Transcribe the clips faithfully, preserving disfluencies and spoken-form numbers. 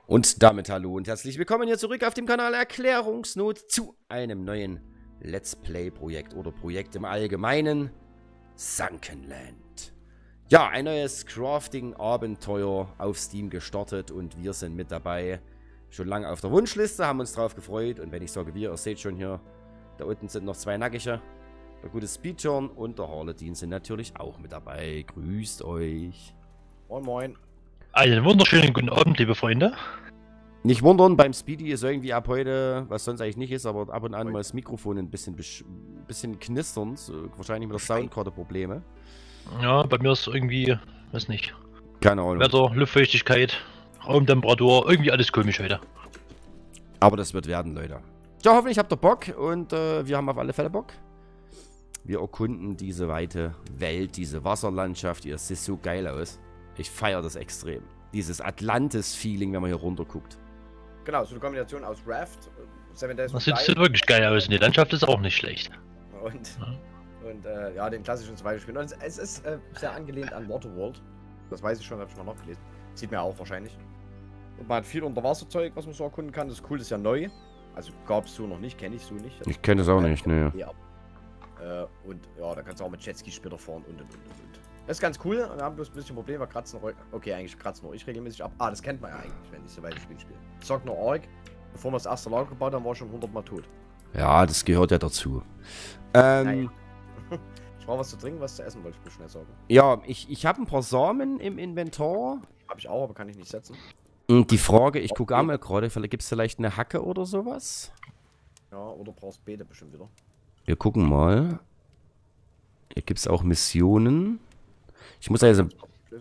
Und damit hallo und herzlich willkommen hier zurück auf dem Kanal Erklärungsnot zu einem neuen Let's Play Projekt oder Projekt im Allgemeinen, Sunkenland. Ja, ein neues Crafting-Abenteuer auf Steam gestartet und wir sind mit dabei. Schon lange auf der Wunschliste, haben uns drauf gefreut und wenn ich sage wir, ihr seht schon hier, da unten sind noch zwei Nackige. Der gute Speedturn und der Harletin sind natürlich auch mit dabei. Grüßt euch. Moin moin. Einen wunderschönen guten Abend, liebe Freunde. Nicht wundern, beim Speedy ist irgendwie ab heute, was sonst eigentlich nicht ist, aber ab und an mal das Mikrofon ein bisschen, ein bisschen knisternd. Wahrscheinlich mit der Soundkarte Probleme. Ja, bei mir ist irgendwie, weiß nicht. Keine Ahnung. Wetter, Luftfeuchtigkeit, Raumtemperatur, irgendwie alles komisch heute. Aber das wird werden, Leute. Ja, hoffentlich habt ihr Bock und äh, wir haben auf alle Fälle Bock. Wir erkunden diese weite Welt, diese Wasserlandschaft. Ihr seht so geil aus. Ich feiere das extrem. Dieses Atlantis-Feeling, wenn man hier runter guckt. Genau, so eine Kombination aus Raft, Seven Days Das sieht wirklich geil aus und die Landschaft ist auch nicht schlecht. Und, ja, und äh, ja, den klassischen Survival-Spielen. Und es, es ist äh, sehr angelehnt an Waterworld. Das weiß ich schon, habe ich mal nachgelesen. Sieht man auch wahrscheinlich. Und man hat viel Unterwasserzeug, was man so erkunden kann. Das ist cool, das ist ja neu. Also gab es so noch nicht, kenne ich so nicht. Ich kenne es auch nicht, ne. Ja. Äh, und ja, da kannst du auch mit Jetski später fahren und und und und. Das ist ganz cool. Wir haben bloß ein bisschen Probleme. Wir kratzen nur, okay, eigentlich kratzen nur ich regelmäßig ab. Ah, das kennt man ja eigentlich, wenn ich so weit Spiel spiele. Ich sag nur Org. Bevor wir das erste Lager gebaut haben, war ich schon hundert Mal tot. Ja, das gehört ja dazu. Ähm, naja. Ich brauche was zu trinken, was zu essen, wollte ich mir schnell sagen. Ja, ich, ich habe ein paar Samen im Inventar. Habe ich auch, aber kann ich nicht setzen. Und die Frage, ich gucke einmal gerade, gibt es vielleicht eine Hacke oder sowas? Ja, oder brauchst Beete bestimmt wieder. Wir gucken mal. Hier gibt es auch Missionen. Ich muss also...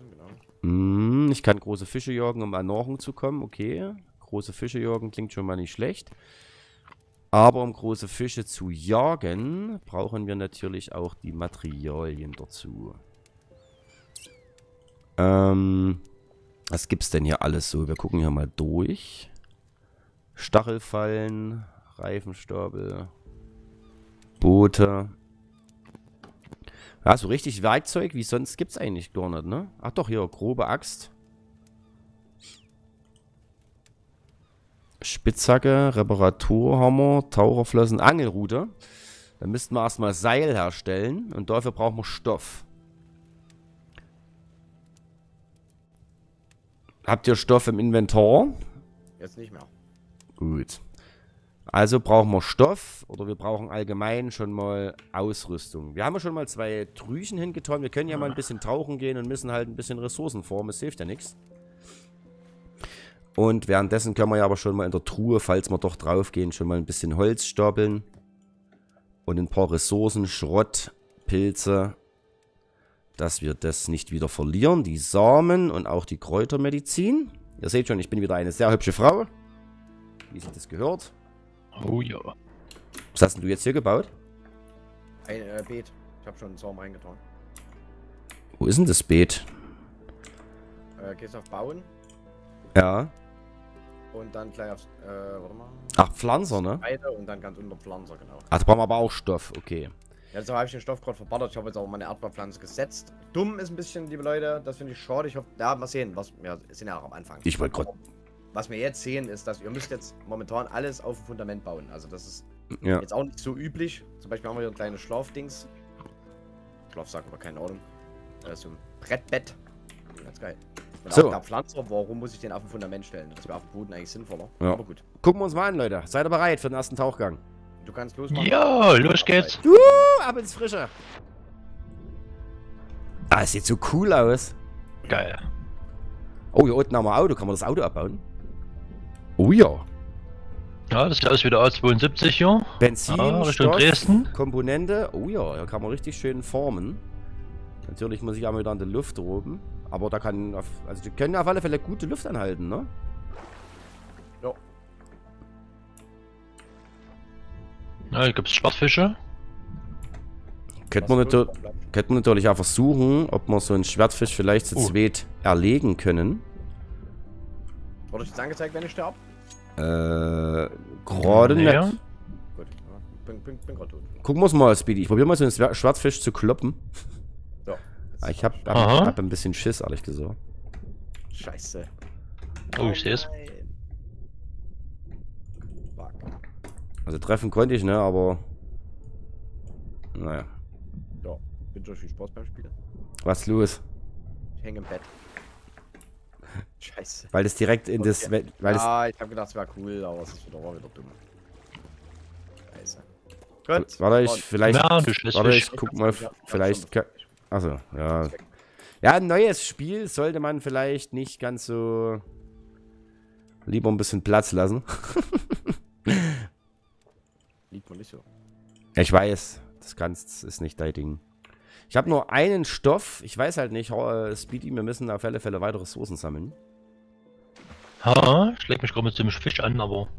Mm, ich kann große Fische jagen, um an Nahrung zu kommen. Okay. Große Fische jagen klingt schon mal nicht schlecht. Aber um große Fische zu jagen, brauchen wir natürlich auch die Materialien dazu. Ähm, was gibt's denn hier alles so? Wir gucken hier mal durch. Stachelfallen, Reifenstapel, Boote. Ja, so richtig Werkzeug wie sonst gibt's eigentlich gar nicht, ne? Ach doch, hier, grobe Axt. Spitzhacke, Reparaturhammer, Taucherflossen, Angelrute. Dann müssten wir erstmal Seil herstellen und dafür brauchen wir Stoff. Habt ihr Stoff im Inventar? Jetzt nicht mehr. Gut. Also brauchen wir Stoff oder wir brauchen allgemein schon mal Ausrüstung. Wir haben ja schon mal zwei Drüchen hingetan. Wir können ja mal ein bisschen tauchen gehen und müssen halt ein bisschen Ressourcen formen. Es hilft ja nichts. Und währenddessen können wir ja aber schon mal in der Truhe, falls wir doch drauf gehen, schon mal ein bisschen Holz stapeln. Und ein paar Ressourcen, Schrott, Pilze. Dass wir das nicht wieder verlieren. Die Samen und auch die Kräutermedizin. Ihr seht schon, ich bin wieder eine sehr hübsche Frau. Wie sich das gehört. Oh ja. Was hast denn du jetzt hier gebaut? Ein äh, Beet. Ich habe schon einen Saum reingetan. Wo ist denn das Beet? Äh, gehst auf Bauen. Ja. Und dann gleich aufs, äh, warte mal. Ach, Pflanzer, ne? Weiter und dann ganz unter Pflanzer, genau. Ach, da brauchen wir aber auch Stoff, okay. Ja, deshalb habe ich den Stoff gerade verbattert. Ich habe jetzt auch meine Erdbeerpflanze gesetzt. Dumm ist ein bisschen, liebe Leute. Das finde ich schade. Ich hoffe, ja, mal sehen. Was, wir sind ja auch am Anfang. Ich wollte gerade... Was wir jetzt sehen, ist, dass ihr müsst jetzt momentan alles auf dem Fundament bauen. Also das ist Ja. jetzt auch nicht so üblich. Zum Beispiel haben wir hier ein kleines Schlafdings. Schlafsack, aber keine Ahnung. Äh, so ein Brettbett. Ganz geil. Und So. auch der Pflanzer, warum muss ich den auf dem Fundament stellen? Das wäre auf dem Boden eigentlich sinnvoller. Ja. Aber gut. Gucken wir uns mal an, Leute. Seid ihr bereit für den ersten Tauchgang? Du kannst losmachen. Ja, los geht's. Uh, ab ins Frische. Ah, es sieht so cool aus. Geil. Oh, hier unten haben wir ein Auto. Kann man das Auto abbauen? Oh ja. Ja, das sieht aus wie der A zweiundsiebzig hier. Benzin, Ah, Richtung Stoff, Dresden. Komponente. Oh ja, hier kann man richtig schön formen. Natürlich muss ich auch wieder an der Luft oben. Aber da kann, auf, also die können auf alle Fälle gute Luft anhalten, ne? Ja. Ja, hier gibt's Schwertfische. Könnte man, natür könnte man natürlich auch versuchen, ob wir so einen Schwertfisch vielleicht zu Uh. zweit erlegen können. Wurde ich jetzt angezeigt, wenn ich sterbe? Äh, gerade Naja. nicht. Gut. Ja, bin, bin, bin gerade tot. Gucken wir es mal, Speedy. Ich probiere mal so einen Schwer- Schwertfisch zu kloppen. So. Ah, Ich habe Aha. hab, hab ein bisschen Schiss, ehrlich gesagt. Scheiße. Oh, ich seh's. Nein. Also treffen konnte ich, ne, aber... Naja. Ja, wünsche euch viel Spaß beim Spielen. Was ist los? Ich hänge im Bett. Scheiße. Weil das direkt in das... Okay. Weil das Ja, ich habe gedacht, es wäre cool, aber es ist wieder, war wieder dumm. Scheiße. Gut. Warte, ich vielleicht... Ja, du schläfst Warte, Fisch. ich guck mal, vielleicht... kann- Achso, ja. Ja, ein neues Spiel sollte man vielleicht nicht ganz so... Lieber ein bisschen Platz lassen. Liegt man nicht so. Ich weiß, das kannst, ist nicht dein Ding. Ich habe nur einen Stoff. Ich weiß halt nicht, äh, Speedy, wir müssen auf alle Fälle weitere Ressourcen sammeln. Ha, ich leg mich gerade mit dem Fisch an, aber...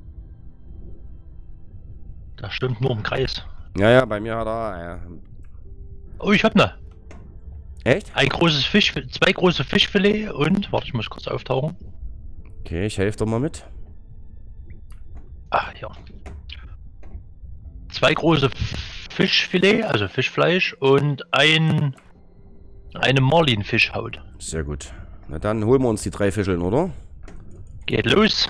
Das stimmt nur im Kreis. Ja, ja, bei mir hat er... Ja. Oh, ich hab ne. Echt? Ein großes Fisch, zwei große Fischfilet und... Warte, ich muss kurz auftauchen. Okay, ich helfe doch mal mit. Ah, ja. Zwei große Fischfilet, also Fischfleisch und ein... eine Marlin-Fischhaut. Sehr gut. Na dann holen wir uns die drei Fischeln, oder? Geht los.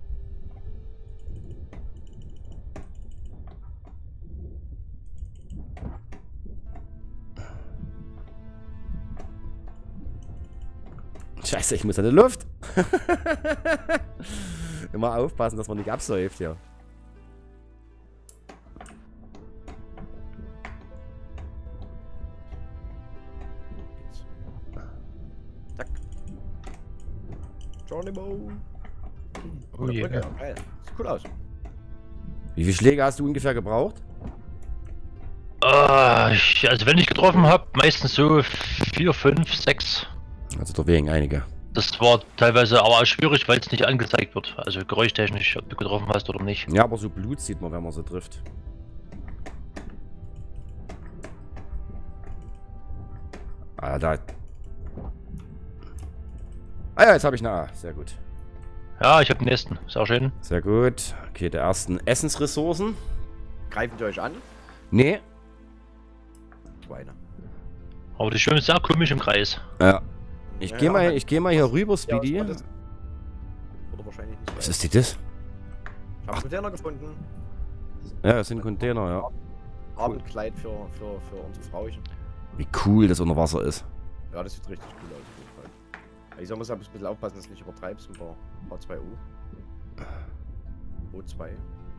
Scheiße, ich muss an die Luft. Immer aufpassen, dass man nicht absäuft hier. Zack. Johnny Mo. Oh je. Okay, geil. Sieht cool aus. Wie viele Schläge hast du ungefähr gebraucht? Ah, ich, also wenn ich getroffen habe, meistens so vier, fünf, sechs. Also doch wegen einige. Das war teilweise aber auch schwierig, weil es nicht angezeigt wird. Also geräuschtechnisch, ob du getroffen hast oder nicht. Ja, aber so Blut sieht man, wenn man sie trifft. Ah, da. Ah ja, jetzt habe ich eine A. Sehr gut. Ja, ich habe den nächsten. Sehr schön. Sehr gut. Okay, der ersten Essensressourcen. Greifen die euch an? Nee. Schweine. Aber die schwimmen sehr komisch im Kreis. Ja. Ich Ja, gehe mal, ja, ich geh mal hier rüber, Ja, Speedy. was war das? Oder wahrscheinlich nicht. Was ist denn das? Ich habe Container gefunden. Ja, das sind Container, ja. Abendkleid für, für, für unsere Frauchen. Wie cool das unter Wasser ist. Ja, das sieht richtig cool aus auf jeden Fall. Ich muss aber ein bisschen aufpassen, dass du nicht übertreibst mit der H zwei U. O zwei.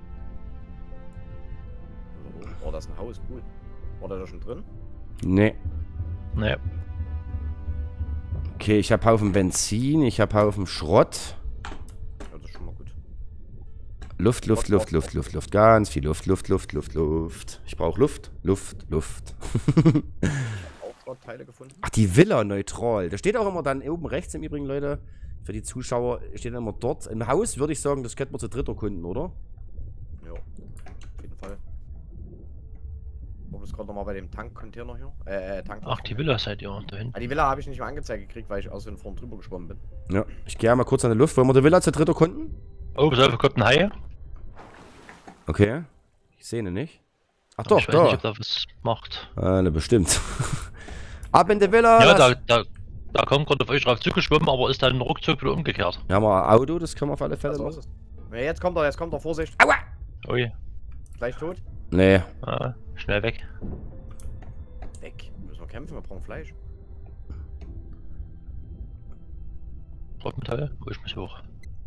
Oh, das ist ein Haus, cool. War der da schon drin? Nee. Naja. Okay, ich habe Haufen Benzin, ich habe Haufen Schrott. Ja, das ist schon mal gut. Luft, Luft, Luft, Luft, Luft, Luft. Ganz viel Luft, Luft, Luft, Luft, Luft. Ich brauche Luft, Luft, Luft. Auch Schrottteile gefunden? Ach, die Villa neutral. Da steht auch immer dann oben rechts im Übrigen, Leute. Für die Zuschauer steht immer dort. Im Haus würde ich sagen, das könnten wir zu dritt erkunden, oder? Ja, auf jeden Fall. Wo bist gerade nochmal bei dem Tankcontainer hier? Äh, Tank. Ach, die Villa seid ihr da hinten. Ah, die Villa habe ich nicht mehr angezeigt gekriegt, weil ich aus den vorn drüber geschwommen bin. Ja. Ich gehe einmal kurz an die Luft. Wollen wir die Villa zu dritt erkunden? Oh, pass auf, kommt ein Hai. Okay. Ich sehe ihn nicht. Ach Aber doch, ich weiß nicht, da. ob der was macht. Ah, ne, bestimmt. Ab in die Villa. Ja, lass- da, da, da kommt gerade auf euch drauf zugeschwommen, aber ist dann ruckzuck wieder umgekehrt. Wir haben ein Auto, das können wir auf alle Fälle So machen. ist es. Ja, jetzt kommt er, jetzt kommt er, Vorsicht. Aua! Oh je. Gleich tot. Nee. Ah, schnell weg. Weg. Müssen wir kämpfen, wir brauchen Fleisch. Trockenteil. Oh, ich muss hoch.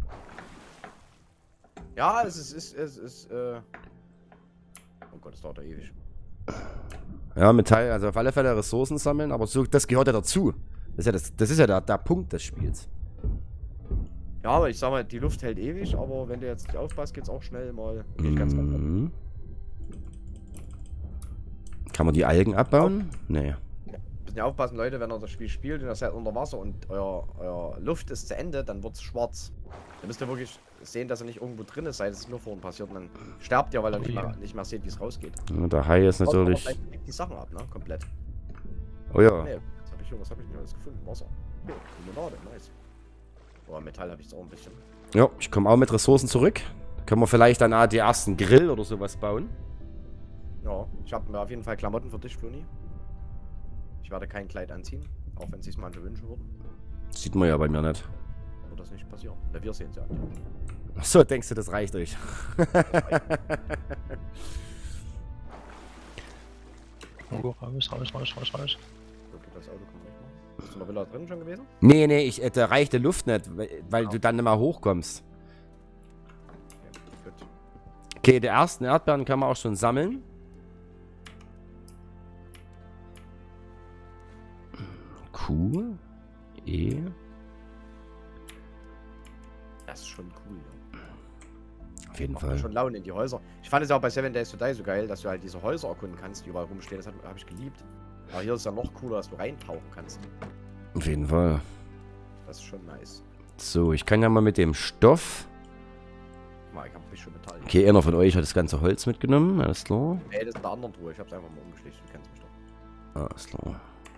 Ja, es ist, es ist, es ist, äh... Oh Gott, es dauert ja ewig. Ja, Metall, also auf alle Fälle Ressourcen sammeln, aber so, das gehört ja dazu. Das ist ja, das, das ist ja der, der Punkt des Spiels. Ja, aber ich sag mal, die Luft hält ewig, aber wenn du jetzt nicht aufpasst, geht's auch schnell mal. Geht ganz, ganz Mhm. Kann man die Algen abbauen? Nee. Müssen ja aufpassen, Leute, wenn ihr das Spiel spielt und ihr seid unter Wasser und euer, euer Luft ist zu Ende, dann wird's schwarz. Dann müsst ihr wirklich sehen, dass ihr nicht irgendwo drin ist, seid es nur vorhin passiert und dann sterbt ihr, weil ihr nicht mehr, nicht mehr seht, wie es rausgeht. Ja, der Hai ist natürlich... Aber gleich die Sachen ab, ne? Komplett. Oh ja. Nee, was habe ich hier, was habe ich denn alles gefunden? Wasser. Okay, Limonade, nice. Oh, Metall habe ich jetzt auch ein bisschen. Ja, ich komme auch mit Ressourcen zurück. Können wir vielleicht dann auch die ersten Grill oder sowas bauen? Ja, ich habe mir auf jeden Fall Klamotten für dich, Fluni. Ich werde kein Kleid anziehen, auch wenn sie es manche wünschen würden. Sieht man ja bei mir nicht. Oder das nicht passieren. Na, wir sehen es ja. Achso, denkst du, das reicht euch? Oh, raus, raus, raus, raus, raus. Okay, das Auto kann man nicht machen. Bist du in der Villa drin schon gewesen? Nee, nee, ich, äh, da reicht die Luft nicht, weil, weil du dann nicht mehr hochkommst. Okay, gut. Okay, die ersten Erdbeeren kann man auch schon sammeln. Q. E. Das ist schon cool, ja. Auf jeden Macht mir Fall. schon Laune in die Häuser. Ich fand es ja auch bei Seven Days to Die so geil, dass du halt diese Häuser erkunden kannst, die überall rumstehen. Das habe hab ich geliebt. Aber hier ist es ja noch cooler, dass du reintauchen kannst. Auf jeden Fall. Das ist schon nice. So, ich kann ja mal mit dem Stoff. Mal, ich hab mich schon Metall. Okay, einer von euch hat das ganze Holz mitgenommen. Alles klar. Ey, das ist in der anderen Truhe. Ich hab's einfach mal umgeschlichen. Du kennst mich doch. Alles klar.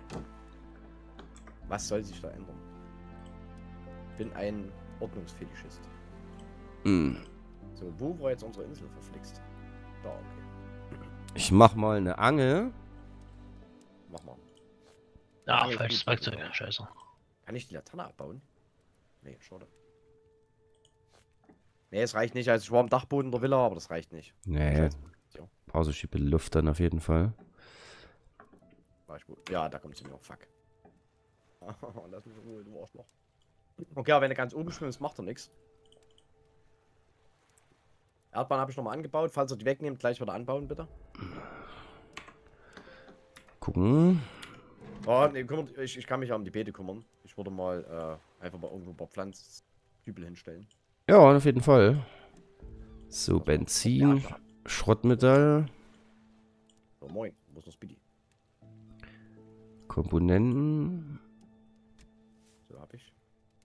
Was soll sich da ändern? Bin ein Ordnungsfetischist. Hm. So, wo war jetzt unsere Insel verflixt? Da, okay. Ich mach mal eine Angel. Mach mal. Ah, Ja, falsches gut. Werkzeug, scheiße. Kann ich die Laterne abbauen? Nee, schade. Nee, es reicht nicht. Also ich war am Dachboden der Villa, aber das reicht nicht. Nee. Scheiße. Ja. Pause schiebe Luft dann auf jeden Fall. War ich gut. Ja, da kommt sie mir. Fuck. Lass mich in Ruhe, du Arschloch. Okay, aber wenn du ganz oben schwimmst, macht er nichts. Erdbahn habe ich nochmal angebaut. Falls ihr die wegnehmt, gleich wieder anbauen, bitte. Gucken. Oh, nee, kümmert, ich, ich kann mich ja um die Beete kümmern. Ich würde mal äh, einfach mal irgendwo ein paar Pflanzkübel hinstellen. Ja, auf jeden Fall. So, Benzin, Schrottmetall, So, moin. Wo ist noch Speedy? Komponenten. So, hab ich.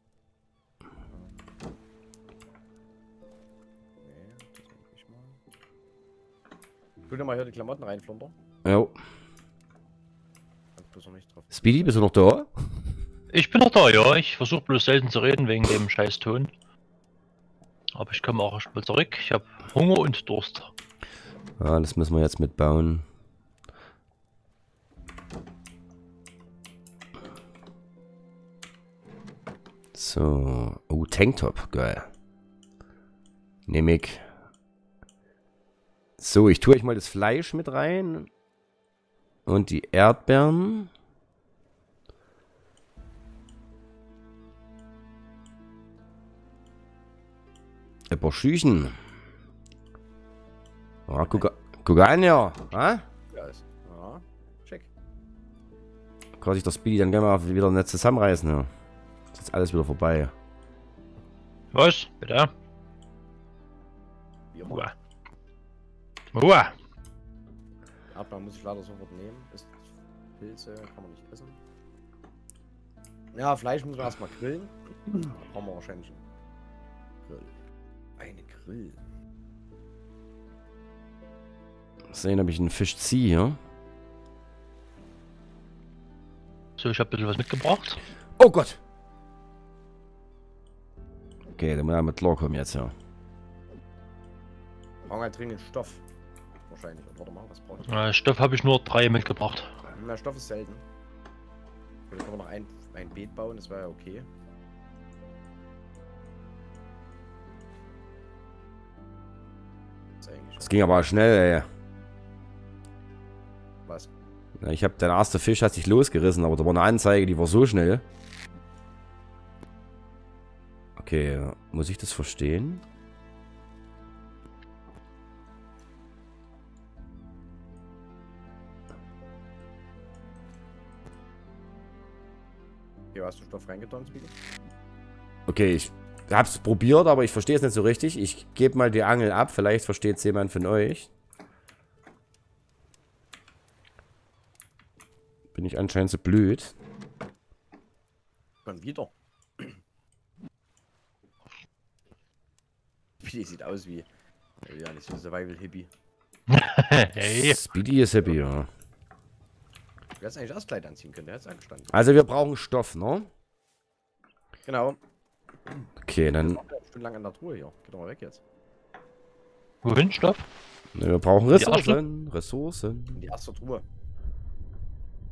Nee, das denke ich mal. Tu dir mal hier die Klamotten rein, Flunder. Ja. Kannst bloß noch nicht drauf. Speedy, bist du noch da? Ich bin noch da, ja. Ich versuche bloß selten zu reden wegen dem scheiß Ton. Aber ich komme auch mal zurück. Ich habe Hunger und Durst. Ja, das müssen wir jetzt mitbauen. So. Oh, Tanktop. Geil. Nehme ich. So, ich tue euch mal das Fleisch mit rein. Und die Erdbeeren. Ein paar Schüchen. Ah, guck, guck an, ja. Ah? Ja, ist. Ja, check. Kann sich das Speedy dann gerne mal wieder nicht zusammenreißen. Ja. Ist jetzt alles wieder vorbei. Was? Bitte? Wie immer. Uah. Uah. Erdbeeren muss ich leider sofort nehmen. Ist Pilze, kann man nicht essen. Ja, Fleisch müssen wir erstmal grillen. Da brauchen wir wahrscheinlich einen Grill. Eine Grill. Sehen, ob ich einen Fisch ziehe hier. So, ich habe ein bisschen was mitgebracht. Oh Gott! Okay, dann muss er mit klarkommen jetzt, ja. Brauchen halt dringend Stoff. Wahrscheinlich. Und warte mal, was brauche ich? Äh, Stoff habe ich nur drei mitgebracht. Na, Stoff ist selten. Dann können wir noch ein, ein Beet bauen, das wäre ja okay. Das ist eigentlich Das ging aber schnell, ey. was. Ja, ich habe, der erste Fisch hat sich losgerissen, aber da war eine Anzeige, die war so schnell. Okay, muss ich das verstehen? Hier hast du Stoff reingetan, Speedy? Okay, ich hab's probiert, aber ich verstehe es nicht so richtig. Ich gebe mal die Angel ab, vielleicht versteht es jemand von euch. Bin ich anscheinend so blöd. Schon wieder. Speedy sieht aus wie. Ja, nicht so ein Survival-Hippie. Hey. Speedy ist happy, ja. Du hättest eigentlich das Kleid anziehen können, der hätte es angestanden. Also wir brauchen Stoff, ne? Genau. Okay, dann... Stundenlang an der Truhe hier. Geht doch mal weg jetzt. Wohin, Stoff? Ne, wir brauchen Die Ressourcen. Ressourcen. In die erste Truhe.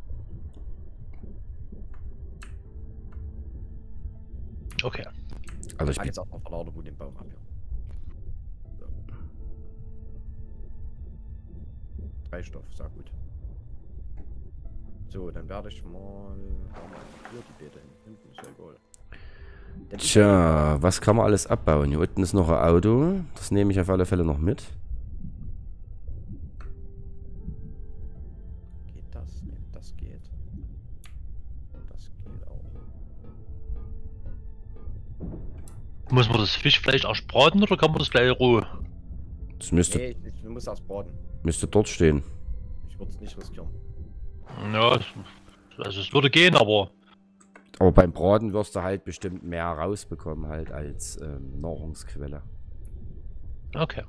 Okay. Also ich kann bin... jetzt auch noch von Laderboot den Baum ab hier. So. Drei Stoff, sehr gut. So, dann werde ich mal hier die Beete hin. Hinten ist ja egal. Dann ist Tja, was kann man alles abbauen? Hier unten ist noch ein Auto. Das nehme ich auf alle Fälle noch mit. Geht das? Nee, das geht. Das geht auch. Muss man das Fischfleisch erst braten oder kann man das gleich roh? Das müsste, Nee, ich, ich muss erst braten. müsste dort stehen. Ich würde es nicht riskieren. Ja, es- also es würde gehen, aber Aber beim Braten wirst du halt bestimmt mehr rausbekommen halt als ähm, Nahrungsquelle. okay.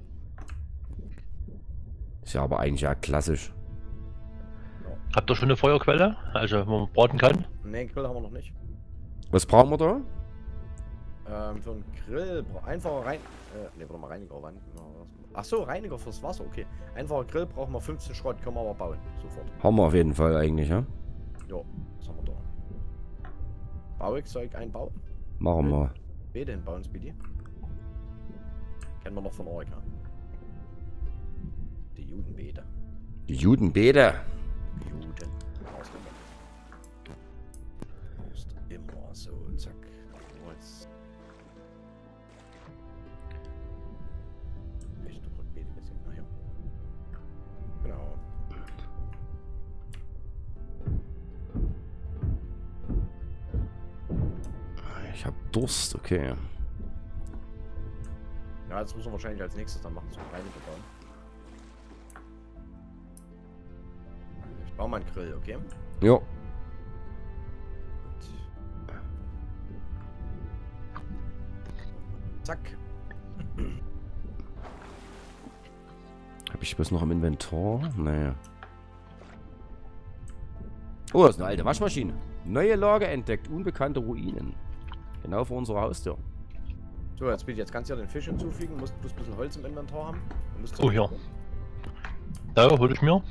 Ist ja aber eigentlich ja klassisch. Habt ihr schon eine Feuerquelle? Also wo man braten kann? Ne, Grill haben wir noch nicht. Was brauchen wir da? Ähm, für einen Grill, bra- einfacher rein. Äh, ne, warte mal, Reiniger. Wann? Ach so, Reiniger fürs Wasser, okay. Einfacher Grill brauchen wir fünfzehn Schrott, können wir aber bauen. Sofort. Haben wir auf jeden Fall eigentlich, ja? Jo, was haben wir da? Bauwerkzeug einbauen. Machen wir. Beete hinbauen, Speedy. Kennen wir noch von Org, ja? Die Judenbeete. Die Judenbeete. Juden. Brauchst immer. Brauchst immer so, zack. Holz. Ich drück Beete bisschen. Ah ja. Genau. Ich hab Durst, okay. Ja, jetzt müssen wir wahrscheinlich als nächstes dann machen, so Reiniger bauen. Also ich baue mal einen Grill, okay? Jo. Gut. Zack. Hab ich was noch im Inventar? Naja. Oh, das ist eine alte Waschmaschine. Neue Lage entdeckt. Unbekannte Ruinen. Genau vor unserer Haustür. So, jetzt bitte, jetzt kannst du ja den Fisch hinzufügen, musst bloß ein bisschen Holz im Inventar haben. Du musst Oh ja. Da hol ich mir.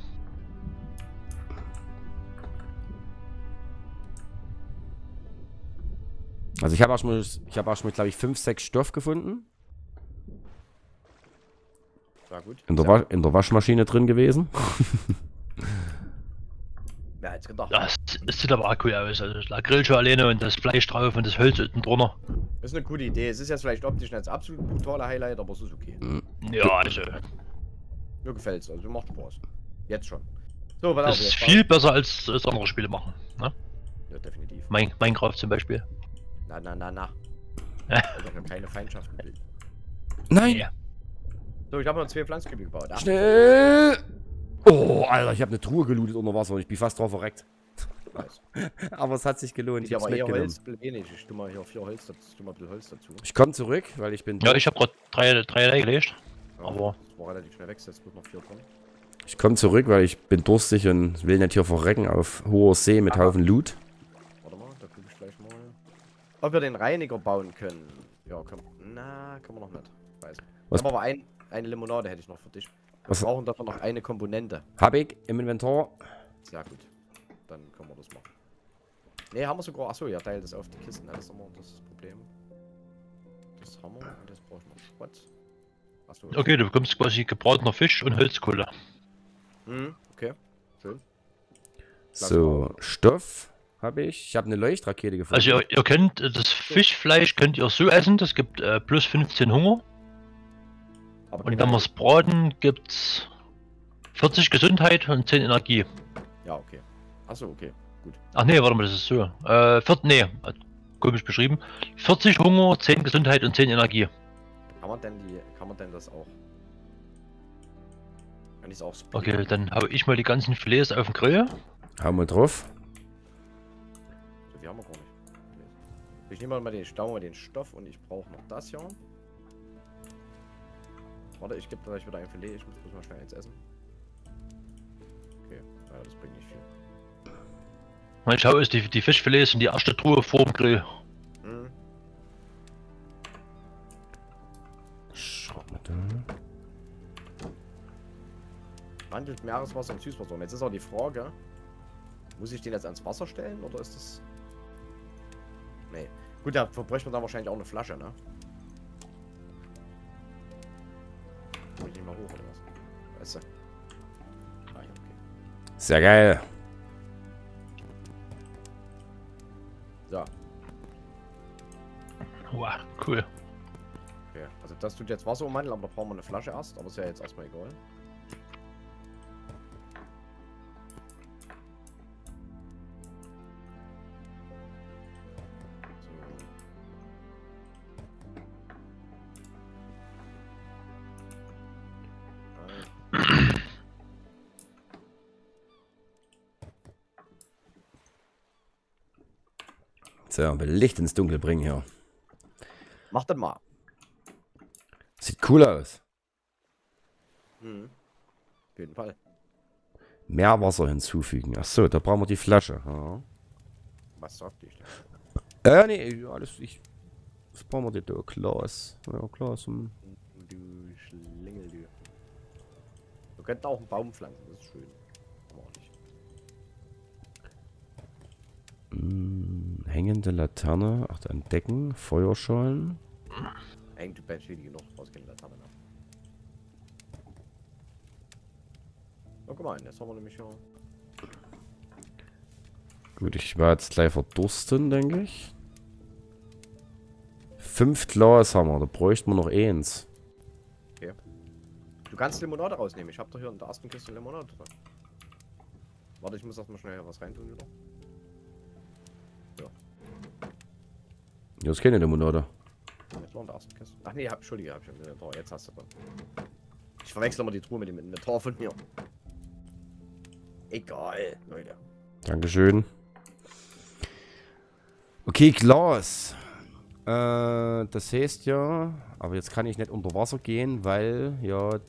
Also ich habe auch schon mal, ich habe auch schon mal, glaube ich, fünf, sechs Stoff gefunden. War gut. In der, Sehr Wa gut. in der Waschmaschine drin gewesen. Wer hätte gedacht? Das sieht aber auch cool aus. Also der Grill schon alleine und das Fleisch drauf und das Holz unten drunter. Das ist eine gute Idee. Es ist jetzt vielleicht optisch nicht das absolut brutale Highlight, aber es ist okay. Ja, also Mir gefällt es, also macht Spaß. Jetzt schon. So, pass auf, das ist jetzt viel besser als, als andere Spiele machen. Ne? Ja, definitiv. Mein, Minecraft zum Beispiel. Na, na, na, na. Ja. Ich habe keine Feindschaften bilden. Nein! Ja. So, ich habe noch zwei Pflanzkübel gebaut. Ach, Schnell! Oh, Alter, ich habe eine Truhe gelootet unter Wasser und ich bin fast drauf verreckt. nice. Aber es hat sich gelohnt. Ich Ich hab's aber eher mitgenommen. Holz, wenig. Ich tue mal hier vier Holz dazu. Ich tue mal ein bisschen Holz dazu. Ich komme zurück, weil ich bin... Ja, ich habe gerade drei, drei reingelegt. Ja, Aber- Das war relativ schnell weg, jetzt wird noch vier drin. Ich komme zurück, weil ich bin durstig und will nicht hier verrecken auf hoher See mit Aha. Haufen Loot. Warte mal, da gucke ich gleich mal. Ob wir den Reiniger bauen können. Ja, komm. Na, können wir noch nicht. Weiß. Was- Aber ein, eine Limonade hätte ich noch für dich. Wir Was- brauchen dafür noch eine Komponente. Hab ich im Inventar. Sehr gut. Dann können wir das machen. Ne, haben wir sogar. Achso, ja, teilt das auf die Kisten. Das ist immer das Problem. Das haben wir. Und jetzt brauche ich noch Schrott. Achso. Okay, du bekommst quasi gebratener Fisch und Holzkohle. Hm, okay. Schön. So, Stoff habe ich. Ich habe eine Leuchtrakete gefunden. Also ihr, ihr könnt äh, das Fischfleisch könnt ihr so essen, das gibt äh, plus fünfzehn Hunger. Aber Und wenn wir es braten, gibt's vierzig Gesundheit und zehn Energie. Ja, okay. Achso, okay. Ach nee, warte mal, das ist so. Äh, vier, nee, äh, komisch beschrieben. vierzig Hunger, zehn Gesundheit und zehn Energie. Kann man denn die. Kann man denn das auch? Kann ich es auch splitten? Okay, dann hau ich mal die ganzen Filets auf den Grill. Hau mal drauf. So viel haben wir gar nicht. Ich nehme mal den Stau mal den Stoff und ich brauche noch das hier. Warte, ich gebe gleich wieder ein Filet. Ich muss bloß mal schnell eins essen. Okay, naja, das bringt nicht viel. Ich schau, ist die, die Fischfilets in die erste Truhe vor dem Grill. Hm. Schrott mal da. Wandelt Meereswasser in Süßwasser. Und jetzt ist auch die Frage, muss ich den jetzt ans Wasser stellen oder ist das... Nee. Gut, da verbräuchten wir dann wahrscheinlich auch eine Flasche, ne? Komm ich nicht mal hoch, oder was? Weißt du? Ah, ja, okay. Sehr geil. So, Wow, cool. okay. Also das tut jetzt Wasser umwandeln, aber da brauchen wir eine Flasche erst. Aber ist ja jetzt erstmal egal. So, will Licht ins Dunkel bringen hier. Mach das mal. Sieht cool aus. Mhm. Auf jeden Fall. Mehr Wasser hinzufügen. Achso, da brauchen wir die Flasche. Ja. Was sagt ich denn? Äh, nee, alles. Ich. Was brauchen wir denn da? Glas. Ja, Glas. Hm. Du Schlingel, du. Wir könnten auch einen Baum pflanzen, das ist schön. Aber auch nicht. Hm, hängende Laterne. Ach, ein Decken. Feuerschalen. Hängt du Bench wie genug rausgehen, das haben wir noch. Oh, guck mal, jetzt haben wir nämlich ja. Gut, ich war jetzt gleich verdursten, denke ich. Fünf Glas haben wir. Da bräuchten wir noch eins. Okay. Du kannst Limonade rausnehmen. Ich hab doch hier in der ersten Kiste Limonade drin. Warte, ich muss erstmal schnell was reintun wieder. Ja, ist keine Limonade. Jetzt war in der ersten Kiste. Ach nee, hab, Entschuldige, hab ich im Inventar. Jetzt hast du drin. Ich verwechsel immer die Truhe mit dem Inventar von mir. Egal, Leute. Dankeschön. Okay, Glas. Äh, das heißt ja, aber jetzt kann ich nicht unter Wasser gehen, weil, ja...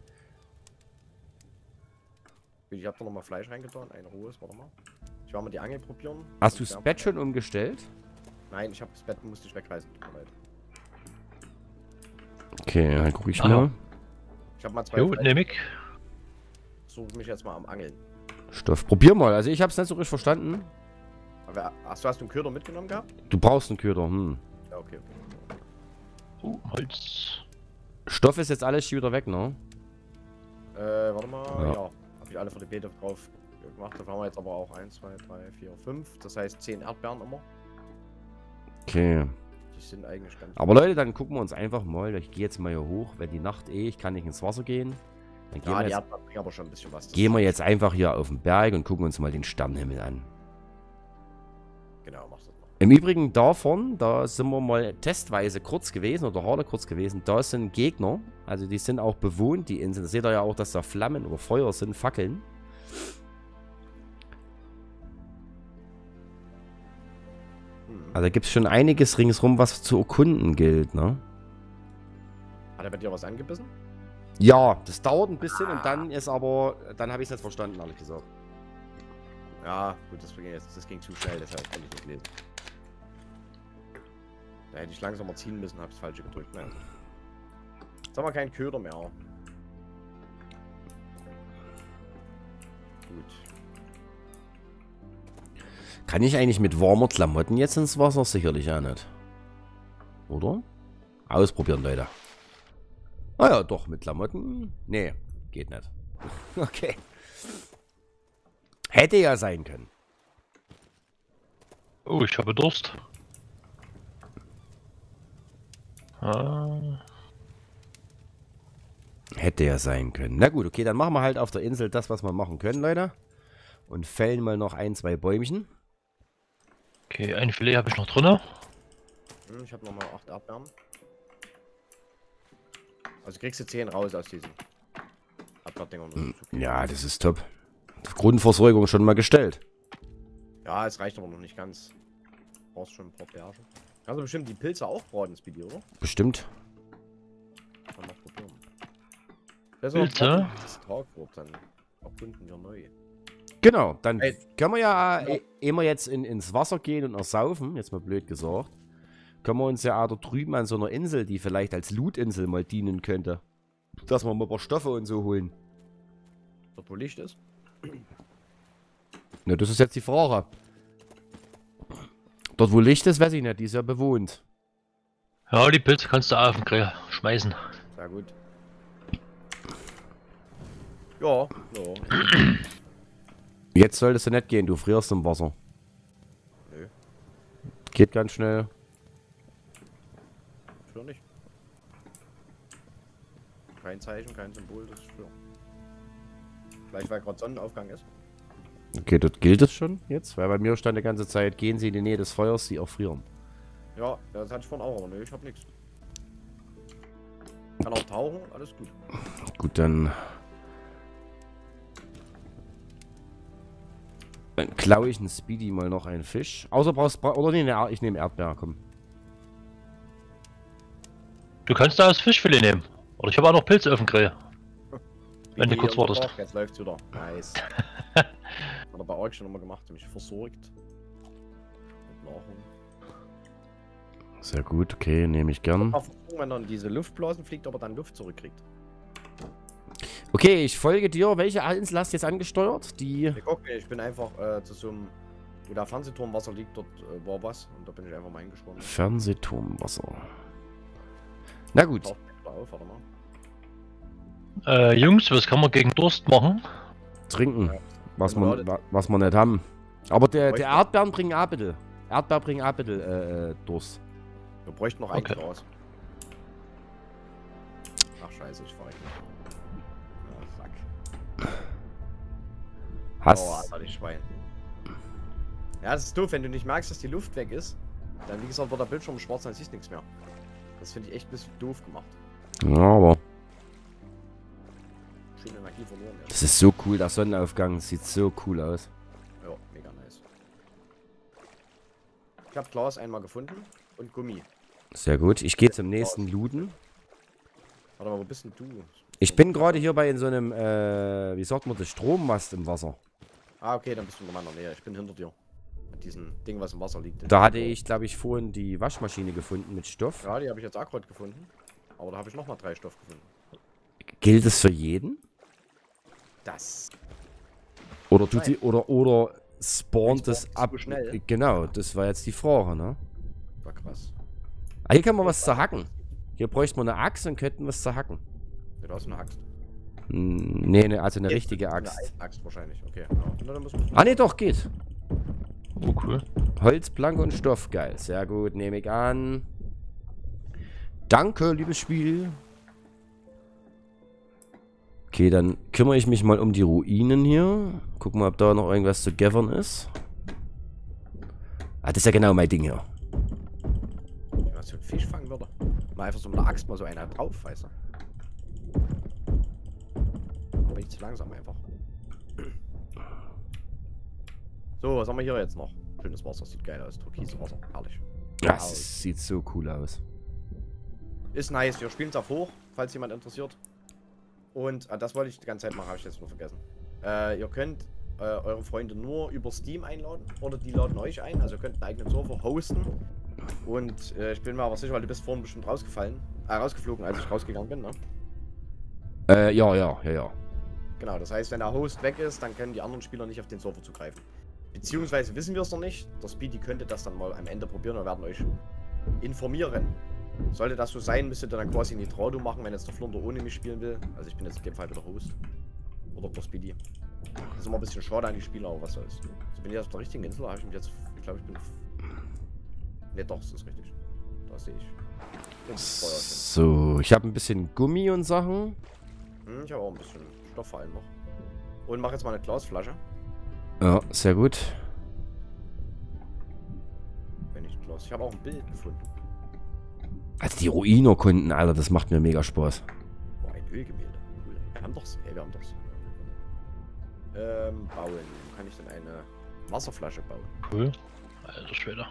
Ich hab da nochmal Fleisch reingetan. Ein rohes, warte mal. Ich war mal die Angel probieren. Hast du das Bett schon umgestellt? Nein, ich habe das Bett, musste ich wegreißen. Tut mir leid. Okay, dann gucke ich Ah. mal. Ich habe mal zwei Jo, Fleisch- nehm ich. Versuche mich jetzt mal am Angeln. Stoff. Probier mal. Also ich habe es nicht so richtig verstanden. Aber achso, hast du einen Köder mitgenommen gehabt? Du brauchst einen Köder. Hm. Ja, okay, okay. Oh, Holz. Stoff ist jetzt alles wieder weg, ne? Äh, warte mal. Ja. Ja, habe ich alle für die Beete drauf gemacht. Da haben wir jetzt aber auch eins, zwei, drei, vier, fünf. Das heißt zehn Erdbeeren immer. Okay. Die sind eigentlich ganz. Aber Leute, dann gucken wir uns einfach mal. Ich gehe jetzt mal hier hoch, wenn die Nacht eh, ich kann nicht ins Wasser gehen. Dann gehen, Ja, wir die jetzt, Erdbeeren bringen aber schon ein bisschen was. Das gehen wir ist- jetzt einfach hier auf den Berg und gucken uns mal den Sternenhimmel an. Genau, mach das mal. Im Übrigen davon, da sind wir mal testweise kurz gewesen oder Harle kurz gewesen. Da sind Gegner, also die sind auch bewohnt, die Inseln. Da seht ihr ja auch, dass da Flammen oder Feuer sind, Fackeln. Hm. Also da gibt es schon einiges ringsrum, was zu erkunden gilt, ne? Hat er bei dir was angebissen? Ja, das dauert ein bisschen und dann ist aber, dann habe ich es nicht verstanden, ehrlich gesagt. Ja, gut, das ging, jetzt, das ging zu schnell, deshalb konnte ich nicht lesen. Da hätte ich langsamer ziehen müssen, hab's falsch gedrückt. Nein. Jetzt haben wir keinen Köder mehr. Gut. Kann ich eigentlich mit warmer Klamotten jetzt ins Wasser? Sicherlich ja nicht. Oder? Ausprobieren, Leute. Ah ja, doch, mit Klamotten. Nee, geht nicht. Okay. Hätte ja sein können. Oh, ich habe Durst. Ah, Hätte ja sein können. Na gut, okay, dann machen wir halt auf der Insel das, was wir machen können, Leute. Und fällen mal noch ein, zwei Bäumchen. okay, ein Filet habe ich noch drin. Hm, ich habe nochmal acht Erdbeeren. Also kriegst du zehn raus aus diesen Erdbeerdingern. Das ist okay. Ja, das ist top. Grundversorgung schon mal gestellt. Ja, es reicht aber noch nicht ganz. Du brauchst schon ein paar Berge. Kannst du bestimmt die Pilze auch braten, Speedy, oder? Bestimmt. Kann man probieren. Das Pilze? Das Tagwort, dann erkunden wir neu. Genau, dann Ey. können wir ja, Ja. eh, ehe wir jetzt in, ins Wasser gehen und ersaufen, jetzt mal blöd gesagt, können wir uns ja auch da drüben an so einer Insel, die vielleicht als Loot-Insel mal dienen könnte. Dass wir mal ein paar Stoffe und so holen. Dort wo Licht ist. Na, das ist jetzt die Frage. Dort wo Licht ist, weiß ich nicht, die ist ja bewohnt. Ja, die Pilze kannst du auch auf den Grill schmeißen. Sehr gut. Ja, ja. Jetzt solltest du nicht gehen, du frierst im Wasser. Nö, Geht ganz schnell. für nicht. Kein Zeichen, kein Symbol, das ist für. Vielleicht weil gerade Sonnenaufgang ist. Okay, dort gilt es schon jetzt, weil bei mir stand die ganze Zeit, gehen Sie in die Nähe des Feuers, Sie erfrieren. Ja, das hatte ich vorhin auch, aber nö, ich hab nichts. Kann auch tauchen, alles gut. Gut, dann... Dann klaue ich einen Speedy mal noch einen Fisch. Außer brauchst du... Oder nee, ne, ich nehme Erdbeer, komm. Du kannst da das Fischfilet nehmen. Oder ich habe auch noch Pilze auf dem Grill. Wenn du Wie kurz am wartest. Tag, jetzt läuft's wieder. Nice. Hat er bei euch schon immer gemacht, mich versorgt. Mit Nahrung. Sehr gut, okay, nehme ich gern. Mal versuchen, wenn er in diese Luftblasen fliegt, ob er dann Luft zurückkriegt. Okay, ich folge dir. Welche Insel hast du jetzt angesteuert? Die... Ich, guck, ich bin einfach äh, zu so einem, wo der Fernsehturm Wasser liegt, dort äh, war was. Und da bin ich einfach mal hingeschwommen. Fernsehturmwasser. Na gut. Taucht da auf, warte mal. Äh, Jungs, was kann man gegen Durst machen? Trinken. Ja. Was, Genau, man, wa- was wir nicht haben. Aber der, Bräuchte- der Erdbeeren bringen auch bitte. Erdbeer bringen auch bitte äh, äh, Durst. Wir bräuchten noch ein Okay. Glas. Ach scheiße, ich fahr nicht. Ah, fuck. Hast... Oh, Alter, die Schwein. Ja, das ist doof, wenn du nicht merkst, dass die Luft weg ist. Dann, wie gesagt, wird der Bildschirm schwarz, dann siehst du nichts mehr. Das finde ich echt ein bisschen doof gemacht. Ja, aber... Schön Energie verloren. Ja, Das ist so cool, der Sonnenaufgang sieht so cool aus. ja mega nice. Ich habe Glas einmal gefunden und Gummi. Sehr gut. Ich gehe zum nächsten Looten. Warte mal, wo bist denn du? Ich bin gerade hier bei in so einem, äh, wie sagt man das, Strommast im Wasser. Ah, okay, dann bist du in meiner Nähe. Ich bin hinter dir. Mit diesem Ding, was im Wasser liegt. Da hatte ich, glaube ich, vorhin die Waschmaschine gefunden mit Stoff. Ja, die habe ich jetzt auch gerade gefunden. Aber da habe ich nochmal drei Stoff gefunden. Gilt es für jeden? Das. Oder tut Nein. die, oder, oder spawnt Spawnt es es ab? so schnell? Genau, das war jetzt die Frage, ne? War krass. Ah, hier kann man was zerhacken. Hier bräuchte man eine Axt und könnten was zerhacken. Ja, da ist eine Axt. Hm, nee, ne, also eine Jetzt richtige Eine Axt. Eisaxt wahrscheinlich, okay. Ja. Na, dann müssen wir Ah, ne, doch, geht. Oh, cool. Holz, Planke und Stoff, geil. Sehr gut, nehme ich an. Danke, liebes Spiel. Okay, dann kümmere ich mich mal um die Ruinen hier. Gucken mal, ob da noch irgendwas zu gathern ist. Ah, das ist ja genau mein Ding hier. was für ein Fisch fangen würde. Mal einfach so mit der Axt mal so einer drauf, weißt du. Aber nicht zu langsam einfach. So, was haben wir hier jetzt noch? Schönes Wasser, sieht geil aus. Türkise Wasser, herrlich. Ja, das sieht so cool aus. Ist nice, wir spielen es auf hoch, falls jemand interessiert. Und äh, das wollte ich die ganze Zeit machen, habe ich jetzt nur vergessen. Äh, ihr könnt äh, eure Freunde nur über Steam einladen oder die laden euch ein. Also ihr könnt einen eigenen Server hosten. Und äh, ich bin mir aber sicher, weil du bist vorhin bestimmt rausgefallen, äh, rausgeflogen, als ich rausgegangen bin, ne? Äh, ja, ja, ja, ja. Genau, das heißt, wenn der Host weg ist, dann können die anderen Spieler nicht auf den Server zugreifen. Beziehungsweise wissen wir es noch nicht. Der Speedy könnte das dann mal am Ende probieren und werden euch informieren. Sollte das so sein, müsstet ihr dann quasi ein Nitrado machen, wenn jetzt der Flunder ohne mich spielen will. Also ich bin jetzt in dem Fall wieder Host. Oder der Speedy. Das ist immer ein bisschen schade an die Spieler, aber was soll's. Also bin ich jetzt auf der richtigen Insel, habe ich mich jetzt. Ich glaube, ich bin. Ne, doch, das ist richtig. Da sehe ich. Das Feuerchen. So, ich habe ein bisschen Gummi und Sachen. Hm, ich habe auch ein bisschen Stoff vor allem noch. Und mache jetzt mal eine Glasflasche. Ja, sehr gut. Wenn ich Glas. Ich habe auch ein Bild gefunden. Also die Ruiner-Kunden, Alter, das macht mir mega Spaß. Boah, ein Ölgemälde. Cool. Wir haben doch's. Ey, wir haben doch's. Ähm, bauen. Wo kann ich denn eine Wasserflasche bauen? Cool. Alter Schwede.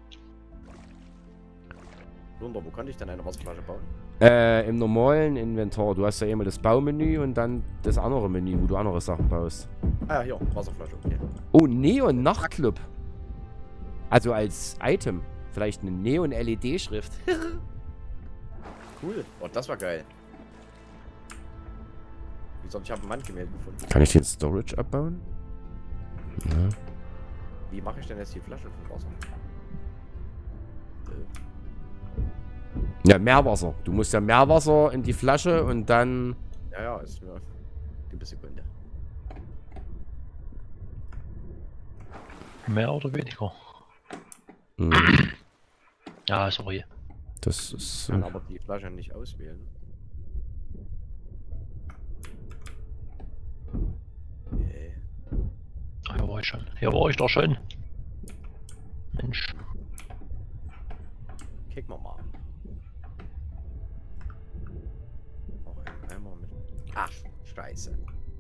Wunder, wo kann ich denn eine Wasserflasche bauen? Äh, im normalen Inventar. Du hast ja immer das Baumenü und dann das andere Menü, wo du andere Sachen baust. Ah, hier, Wasserflasche, okay. Oh, Neon Nachtclub. Also als Item. Vielleicht eine Neon-L E D-Schrift. Cool. Oh, das war geil. Wie gesagt, ich habe ein Wandgemälde gefunden. Kann ich den Storage abbauen? Ja. Wie mache ich denn jetzt die Flasche vom Wasser? Ja, Meerwasser. Du musst ja Meerwasser in die Flasche und dann... Ja, ja, ist mir... Gib eine Sekunde. Mehr oder weniger? Mhm. Ja, sorry. Das ist... Ich kann aber die Flasche nicht auswählen. Okay. Ach, hier war ich schon. Hier war ich doch schon. Mensch. Kicken wir mal. Auch einen Eimer mit. Ach, scheiße.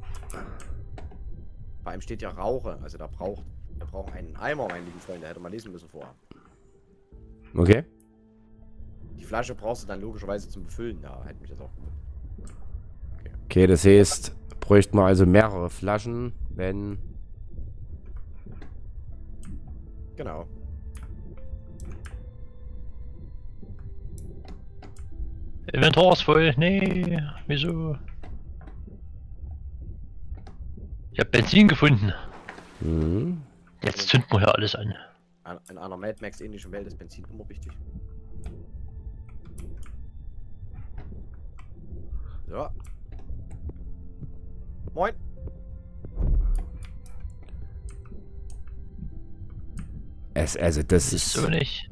Bei ihm steht ja Rauche, also da braucht, wir brauchen einen Eimer, meine lieben Freunde, hätte man lesen müssen vorher. Okay. Die Flasche brauchst du dann logischerweise zum Befüllen, ja, hätte mich das auch gewundert. Okay. Okay, das heißt, bräuchten wir also mehrere Flaschen, wenn... Genau. Inventar ist voll. Nee, wieso? Ich hab Benzin gefunden. Mhm. Jetzt zünden wir hier alles an. An- In einer Mad Max ähnlichen Welt ist Benzin immer wichtig. So. Moin. Es, also das ist So nicht.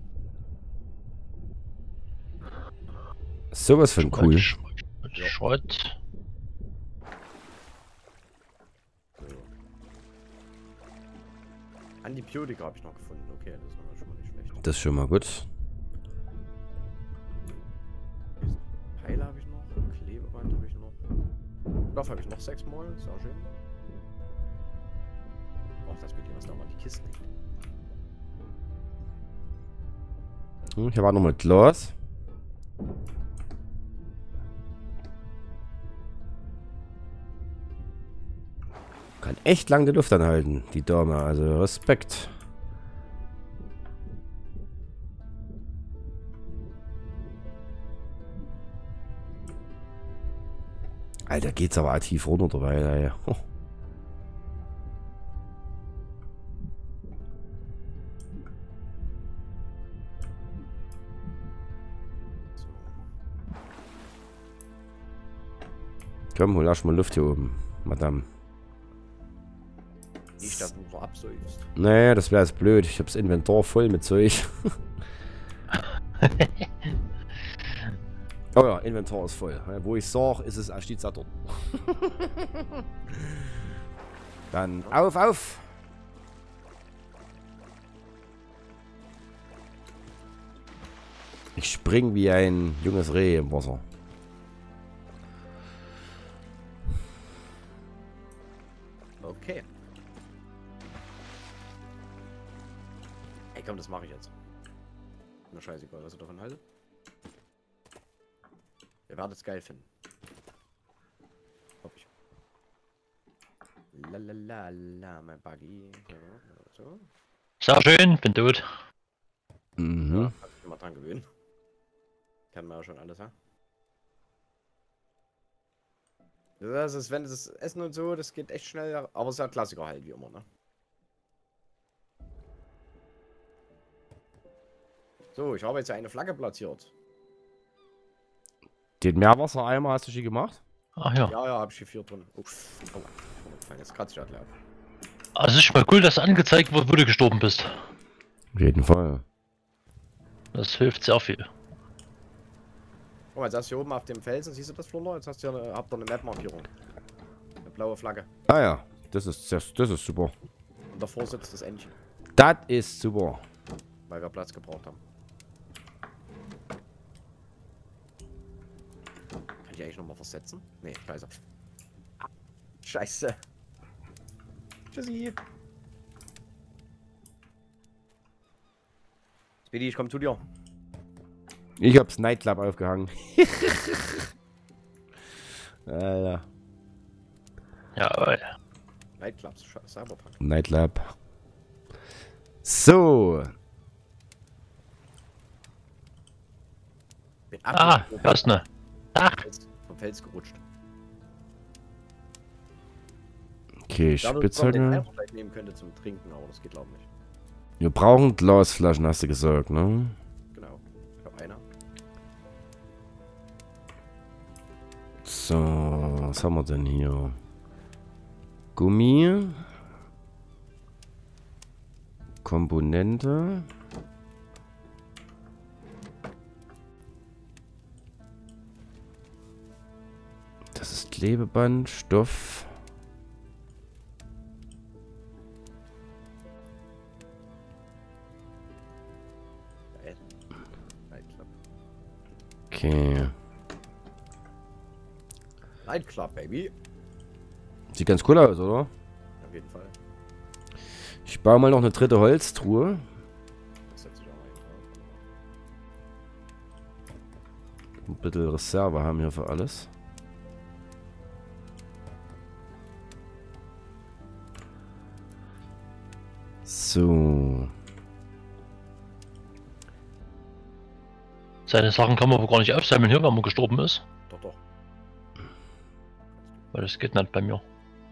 sowas von cool. Schrott, Schrott, Schrott. So. Antibiotika habe ich noch gefunden. Okay, das ist aber schon mal nicht schlecht. Das ist schon mal gut. Pfeile habe ich noch. Klebeband habe ich noch. Stoff habe ich noch sechsmal. Sehr schön. Auch das Video, was da mal in die Kisten liegt. Hm, hier war noch mal Glas. Kann echt lang die Luft anhalten, die Dame. Also Respekt. Alter, geht's aber tief runter dabei. Ja. Oh. So. Komm, hol erst mal Luft hier oben, Madame. Nicht, dass du so absäufst. Nee, das wäre jetzt blöd. Ich hab's Inventar voll mit Zeug. Oh ja, Inventar ist voll. Ja, wo ich sag, ist es, steht es da dort. Dann auf, auf! Ich spring wie ein junges Reh im Wasser. Okay. Ey, komm, das mache ich jetzt. Na scheißegal, was ihr davon haltet. Ihr werdet es geil finden. Hopp ich. Lalalala, mein Buggy. So. Sehr schön, bin tot. Mhm. Ja, kann ich mal dran gewöhnen. Kann man ja schon alles, ha? Das ist, wenn das Essen und so, das geht echt schnell, aber es ist ja Klassiker halt, wie immer, ne? So, ich habe jetzt eine Flagge platziert. Den Meerwassereimer hast du schon gemacht? Ach ja. Ja, ja, hab ich hier vier drin. Oh, oh, jetzt kratze ich halt leer. Also ist mal cool, dass angezeigt wird, wo du gestorben bist. Auf jeden Fall. Das hilft sehr viel. Guck mal, jetzt hast du hier oben auf dem Felsen, siehst du das, Flunder? Jetzt hast du hier eine, habt ihr eine Map-Markierung. Eine blaue Flagge. Ah ja, das ist, das, das ist super. Und davor sitzt das Entchen, Das ist super. weil wir Platz gebraucht haben. Kann ich eigentlich nochmal versetzen? Nee, scheiße. Ah, scheiße. Tschüssi. Speedy, ich komm zu dir. Ich hab's Nightclub aufgehangen. Alter. Ja, Nightclubs, Sch- Cyberpunk. Nightlab. So. Bin ah, abgerutscht. hörst du? Ach, Fels- vom Fels gerutscht. Okay, Da du zwar den Spitzhacke. Eimer vielleicht nehmen könnte zum Trinken, aber das geht glaube ich nicht. Wir brauchen Glasflaschen, hast du gesagt, ne? Genau. Ich hab einer. So, was haben wir denn hier? Gummi. Komponente. Das ist Klebeband, Stoff. Okay. Nightclub, Baby. Sieht ganz cool aus, oder? Auf jeden Fall. Ich baue mal noch eine dritte Holztruhe. Das setzt sich auch rein. Ein bisschen Reserve haben wir für alles. So. Seine Sachen kann man aber gar nicht aufsammeln hier, wenn man gestorben ist. Doch, doch. Weil das geht nicht bei mir.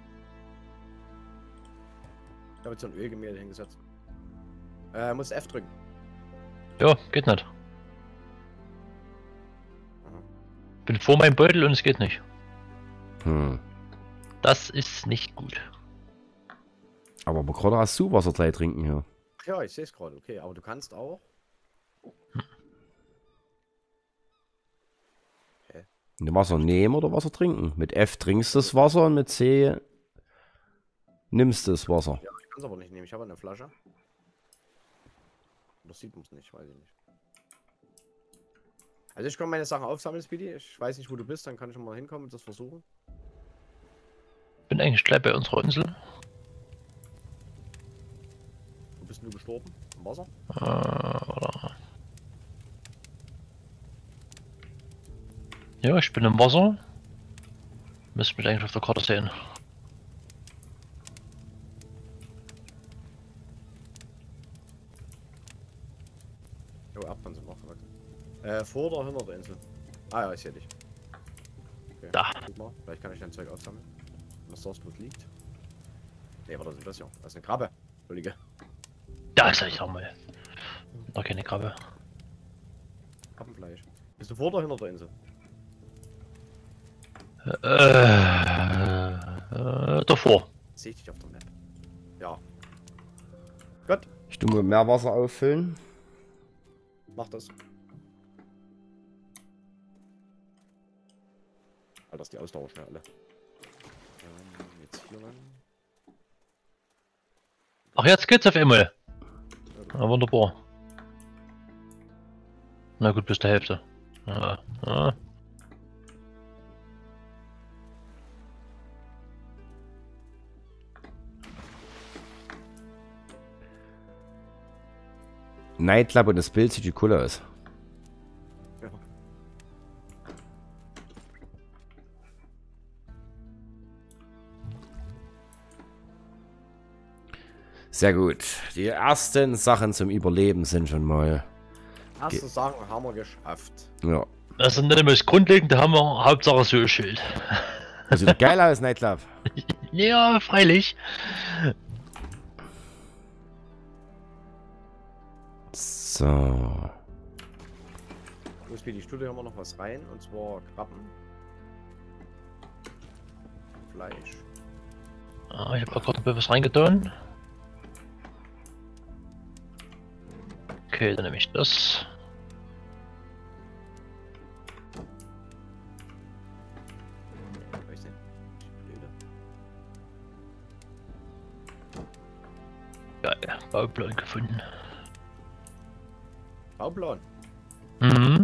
Ich habe jetzt so ein Ölgemälde hingesetzt. Äh, muss F drücken. Ja, geht nicht. Aha. Bin vor meinem Beutel und es geht nicht. Hm. Das ist nicht gut. Aber gerade hast du Wasser gleich trinken hier. Ach ja, ich sehe es gerade. Okay, aber du kannst auch. Ne, Wasser nehmen oder Wasser trinken? Mit F trinkst du das Wasser und mit C nimmst du das Wasser. Ja, ich kann es aber nicht nehmen. Ich habe eine Flasche. Das sieht man es nicht, weiß ich nicht. Also ich kann meine Sachen aufsammeln, Speedy. Ich weiß nicht, wo du bist, dann kann ich schon mal hinkommen und das versuchen. Bin eigentlich gleich bei unserer Insel. Wo bist du gestorben? Im Wasser? Äh, oder? Ja, ich bin im Wasser. Müsst mich eigentlich auf der Karte sehen. Jo, Erdbeeren sind noch gewachsen. Äh, vor oder hinter der Insel? Ah ja, ich sehe dich. Okay, Da. guck mal, vielleicht kann ich dein Zeug aufsammeln. Was das Blut liegt. Ne, was ist das hier? Das ist eine Krabbe. Entschuldige. Da ist er, ich sag mal. Noch keine Krabbe. Krabbenfleisch. Bist du vor oder hinter der Insel? Äh, äh, davor. Sehe ich dich auf der Map. Ja. Gut, Ich tue mal mehr Wasser auffüllen. mach das. Alter, das ist die Ausdauer schnell alle. Ähm, jetzt hier lang. Ach, jetzt geht's auf einmal. Ah, wunderbar. Na gut, bis der Hälfte. Ah, ah. Nightclub und das Bild sieht cool aus. Ja. Sehr gut. Die ersten Sachen zum Überleben sind schon mal. Erste Sachen haben wir geschafft. Ja. Das sind nicht mehr das Grundlegende, haben wir Hauptsache so ein Schild. Das sieht geil aus, Nightclub. Ja, freilich. So. U S B, die Studie haben wir noch was rein, und zwar Krabben. Fleisch. Ah, ich habe gerade ein bisschen was reingetan. Okay, dann nehme ich das. Weiß nicht. Blöde. Geil, Bauplan gefunden. Bauplan. Mhm.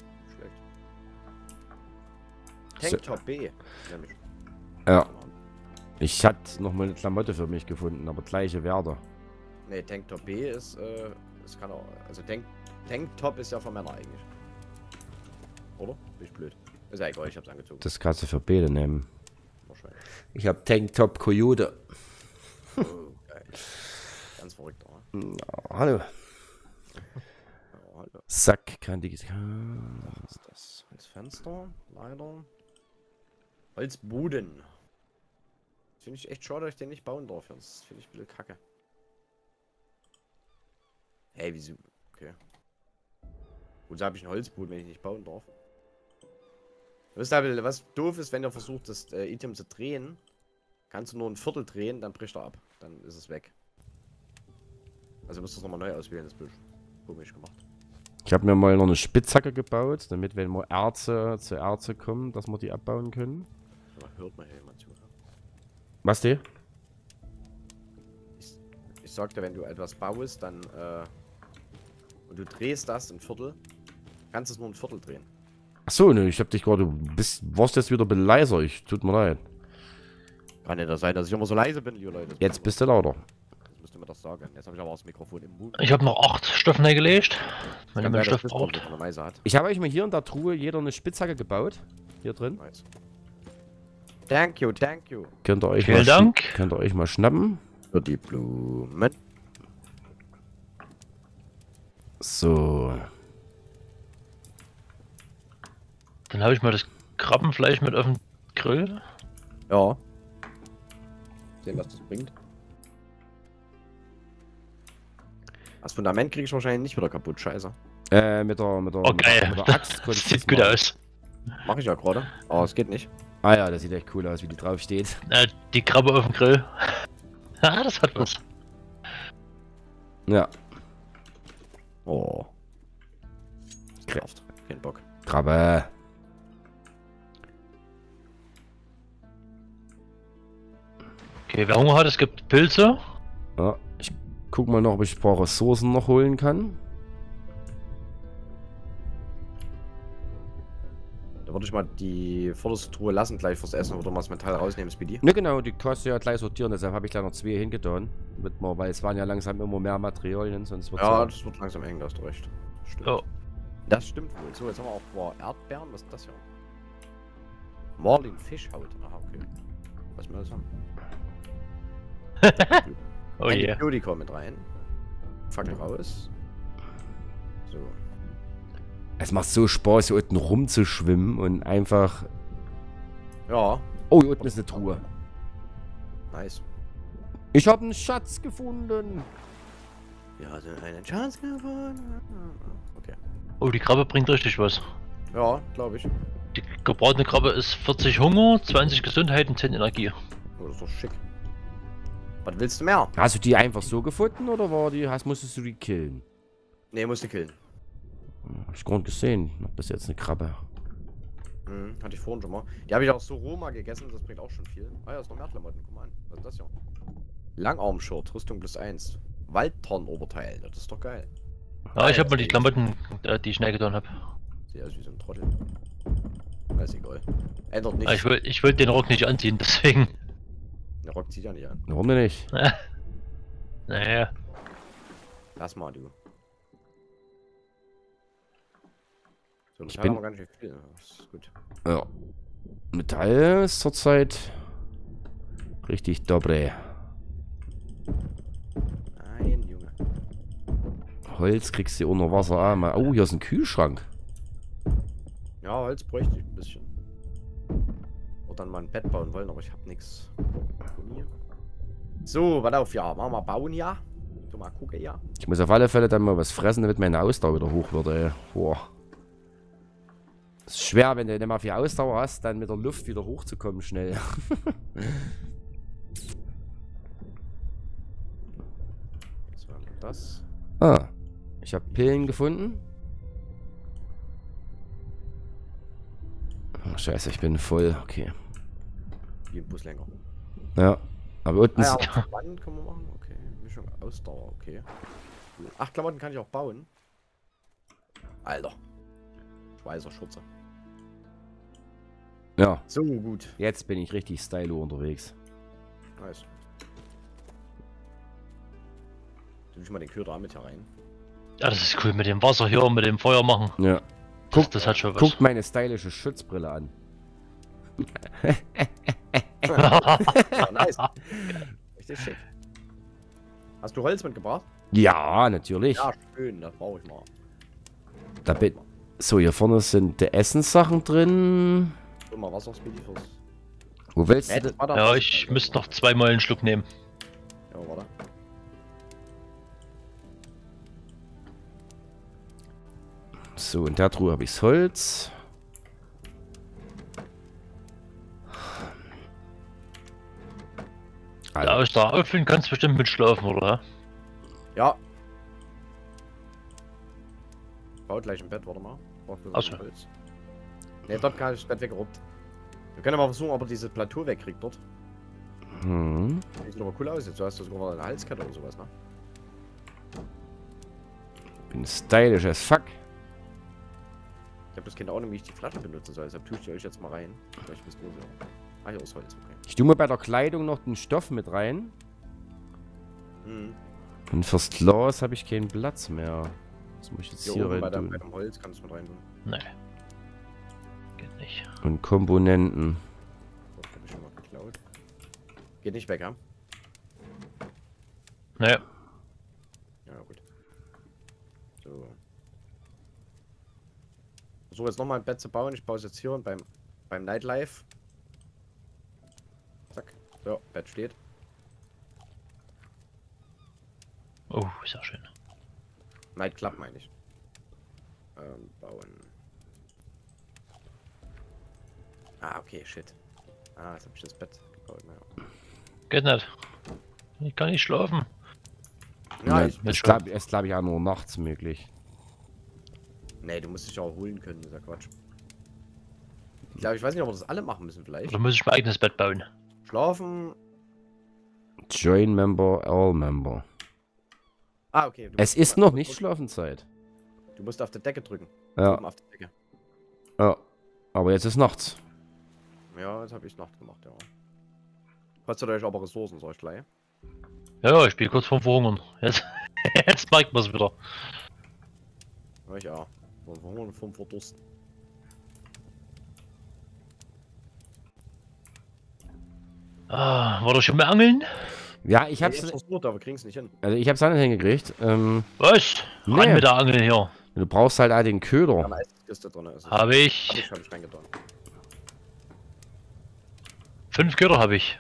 Schlecht. Tanktop B. Nämlich. Ja. Ich hatte noch mal eine Klamotte für mich gefunden, aber gleiche Werte. Ne, Tanktop B ist, äh, das kann auch, also Tank, Tanktop ist ja für Männer eigentlich. Oder? Bin ich blöd. Ist ja egal, ich hab's angezogen. Das kannst du für beide nehmen. Wahrscheinlich. Ich habe Tanktop Coyote. Oh, geil. Ganz verrückt, oder? Ja, hallo. Oh, Alter. Sack, kann die. Was ist das? Holzfenster, leider. Holzboden. Finde ich echt schade, dass ich den nicht bauen darf. Das finde ich ein bisschen kacke. Hey, wieso? Okay. Wozu habe ich einen Holzboden, wenn ich nicht bauen darf? Wisst ihr, was doof ist, wenn ihr versucht, das äh, Item zu drehen, kannst du nur ein Viertel drehen, dann bricht er ab. Dann ist es weg. Also müsst ihr es nochmal neu auswählen, das ist komisch gemacht. Ich habe mir mal noch eine Spitzhacke gebaut, damit, wenn wir Erze zu Erze kommen, dass wir die abbauen können. Da hört man ja jemand zu. Was die? Ich, ich sagte, wenn du etwas baust, dann äh, und du drehst das ein Viertel, kannst du es nur ein Viertel drehen. Achso, ne, ich hab dich gerade. Du bist, warst jetzt wieder leiser, ich. Tut mir leid. Kann ja das sein, dass ich immer so leise bin, liebe Leute. Das Jetzt bist du lauter. Das müsste mir das sagen. Jetzt habe ich aber auch das Mikrofon im Mund. Ich habe noch acht Stoffe gelegt. Wenn Kann ihr sein, einen dass Stoff das braucht. Discord eine Meise hat. Ich habe euch mal hier in der Truhe jeder eine Spitzhacke gebaut. Hier drin. Nice. Thank you, thank you. Könnt ihr euch Vielen mal schn- Dank. Könnt ihr euch mal schnappen. Für die Blumen. So. Dann habe ich mal das Krabbenfleisch mit auf dem Grill. Ja. Sehen, was das bringt. Das Fundament kriege ich wahrscheinlich nicht wieder kaputt, scheiße. Äh, mit der, mit der, Oh mit der, geil, mit der Axt konnte das ich sieht das gut machen. aus. Mache ich ja gerade. Aber es geht nicht. Ah ja, das sieht echt cool aus, wie die drauf steht. Äh, die Krabbe auf dem Grill. Ah, das hat was. Ja, Oh. Kraft. Kein Bock. Krabbe. Okay, wer Hunger hat, es gibt Pilze. Ja, ich guck mal noch, ob ich ein paar Ressourcen noch holen kann. Da würde ich mal die vorderste Truhe lassen, gleich fürs Essen oder mal das Metall rausnehmen, Speedy. Ne, genau, die kannst du ja gleich sortieren, deshalb habe ich da noch zwei hingetan. Damit man, weil es waren ja langsam immer mehr Materialien, sonst wird Ja, das wird langsam eng, da hast du recht. Stimmt. Oh, Das stimmt wohl. So, jetzt haben wir auch boah, Erdbeeren. Was ist das hier? Marlin Fischhaut. Aha, okay. Was wir das haben? oh je. Yeah. Antibiotika mit rein. Fackel raus. So. Es macht so Spaß, hier unten rumzuschwimmen und einfach... Ja, Oh, hier unten ist eine Truhe. nice. Ich habe einen Schatz gefunden. Wir hatten einen Chance gewonnen. Okay. Oh, die Krabbe bringt richtig was. Ja, glaube ich. Die gebratene Krabbe ist vierzig Hunger, zwanzig Gesundheit und zehn Energie. Oh, das ist doch schick. Was willst du mehr? Hast du die einfach so gefunden oder war die, hast, musstest du die killen? Ne, musst du killen. Hab ich gar nicht gesehen. Noch bis jetzt eine Krabbe. Mhm, hatte ich vorhin schon mal. Die habe ich auch so roh mal gegessen, das bringt auch schon viel. Ah ja, ist noch mehr Klamotten, guck mal an. Was ist das hier? Langarm-Shirt, Rüstung plus eins. Waldtorn-Oberteil, das ist doch geil. Ja, ich habe mal die Klamotten, äh, die ich schnell getan habe. Sieht aus wie so ein Trottel. Weiß egal. Ändert nichts. Ah, ich wollte ich wollt den Rock nicht anziehen, deswegen. Der Rock zieht ja nicht an. Warum denn nicht? Naja. Lass mal, du. So, Ich ich bin- bin gar nicht viel. Das ist gut. Ja. Metall ist zurzeit richtig dobre. Nein, Junge. Holz kriegst du unter Wasser an. Mal- Oh, hier ist ein Kühlschrank. Ja, Holz bräuchte ich ein bisschen. Oder dann mal ein Bett bauen wollen, aber ich hab nichts. So, warte auf, ja. Machen wir bauen, ja. Du mal gucken, ja. Ich muss auf alle Fälle dann mal was fressen, damit meine Ausdauer wieder hoch wird, ey. Boah. Es ist schwer, wenn du nicht mal viel Ausdauer hast, dann mit der Luft wieder hochzukommen schnell. Was war denn das? Ah. Ich habe Pillen gefunden. Oh, scheiße, ich bin voll. Okay. Wie im Bus länger. Ja. Aber unten Ah, ja, ist... aber Klamotten können wir machen. Okay. Mischung Ausdauer, okay. Cool. Ach, Klamotten kann ich auch bauen. Alter. Schweißer Schürze. Ja. So gut. Jetzt bin ich richtig stylo unterwegs. Nice. Tu ich mal den Köder mit herein. Ja, das ist cool mit dem Wasser hier und mit dem Feuer machen. Ja. Das, Guck, das hat schon was. guckt meine stylische Schutzbrille an. Ja, nice. Richtig schick. Hast du Holz mitgebracht? Ja, natürlich. Ja, schön. Das brauche ich mal. Da bin... So, hier vorne sind die Essenssachen drin. So, mal Wasser, Speedy fürs... Wo willst Äh, du... das war doch Ja, was. ich müsste noch zweimal einen Schluck nehmen. Ja, warte. So, in der Truhe habe ich das Holz. Da aus da auffüllen kannst du bestimmt mit schlafen, oder? Ja. Baut gleich ein Bett, warte mal. Ach so. Ne, dort kann ich das Bett weggeruppt. Wir können mal versuchen, ob er dieses Plateau wegkriegt dort. Hm. Das sieht aber cool aus. Jetzt hast du sogar eine Halskette oder sowas, ne? Bin stylisch as fuck. Ich habe das keine Ahnung, wie ich die Flasche benutzen soll. Deshalb tue ich die euch jetzt mal rein. Vielleicht wisst ihr so. Ah, hier ist Holz, okay. Ich tue mir bei der Kleidung noch den Stoff mit rein. Mhm. Und fürs Glas habe ich keinen Platz mehr. Das muss ich jetzt Hier, hier oben rein bei, der, tun. bei dem Holz kannst du mit rein tun. Nee. Geht nicht. Und Komponenten. Das habe ich schon mal geklaut. Geht nicht weg, ja? Nee. Ja, gut. So. Versuche jetzt nochmal ein Bett zu bauen. Ich baue es jetzt hier beim, beim Nightlife. Zack. So, Bett steht. Oh, sehr schön. Nightclub meine ich. Ähm, bauen. Ah, okay, shit. Ah, jetzt habe ich das Bett gebaut. Ja, Geht nicht. Ich kann nicht schlafen. ja Ja, ich, das glaube ich, glaub ich auch nur nachts möglich. nee, du musst dich ja auch holen können, dieser Quatsch. Ich glaube, ich weiß nicht, ob wir das alle machen müssen vielleicht. Oder muss ich mein eigenes Bett bauen? Schlafen. Join Member, All Member. Ah, okay. du Es musst- ist noch nicht Schlafenszeit. Du musst auf der Decke drücken. Ja, Oben auf der Decke. ja. Aber jetzt ist nachts. Ja, das habe ich Nacht gemacht, ja. Kostet euch aber Ressourcen, sag ich gleich. Ja, ja, ich spiele kurz vorm Verhungern. Jetzt, jetzt merkt man es wieder. Ja, ich auch. Vom Verhungern und vom Verdursten. Ah, war das schon mal angeln? Ja, ich Ich hab's, hab's versucht, aber kriegen's nicht hin. also ich hab's auch nicht hingekriegt. Ähm, Was? Nee. Ran mit der Angel hier. du brauchst halt auch den Ja, Köder. eine Eiskiste drin ist. Habe Hab ich. ich, hab ich reingetan. Fünf Köder habe ich.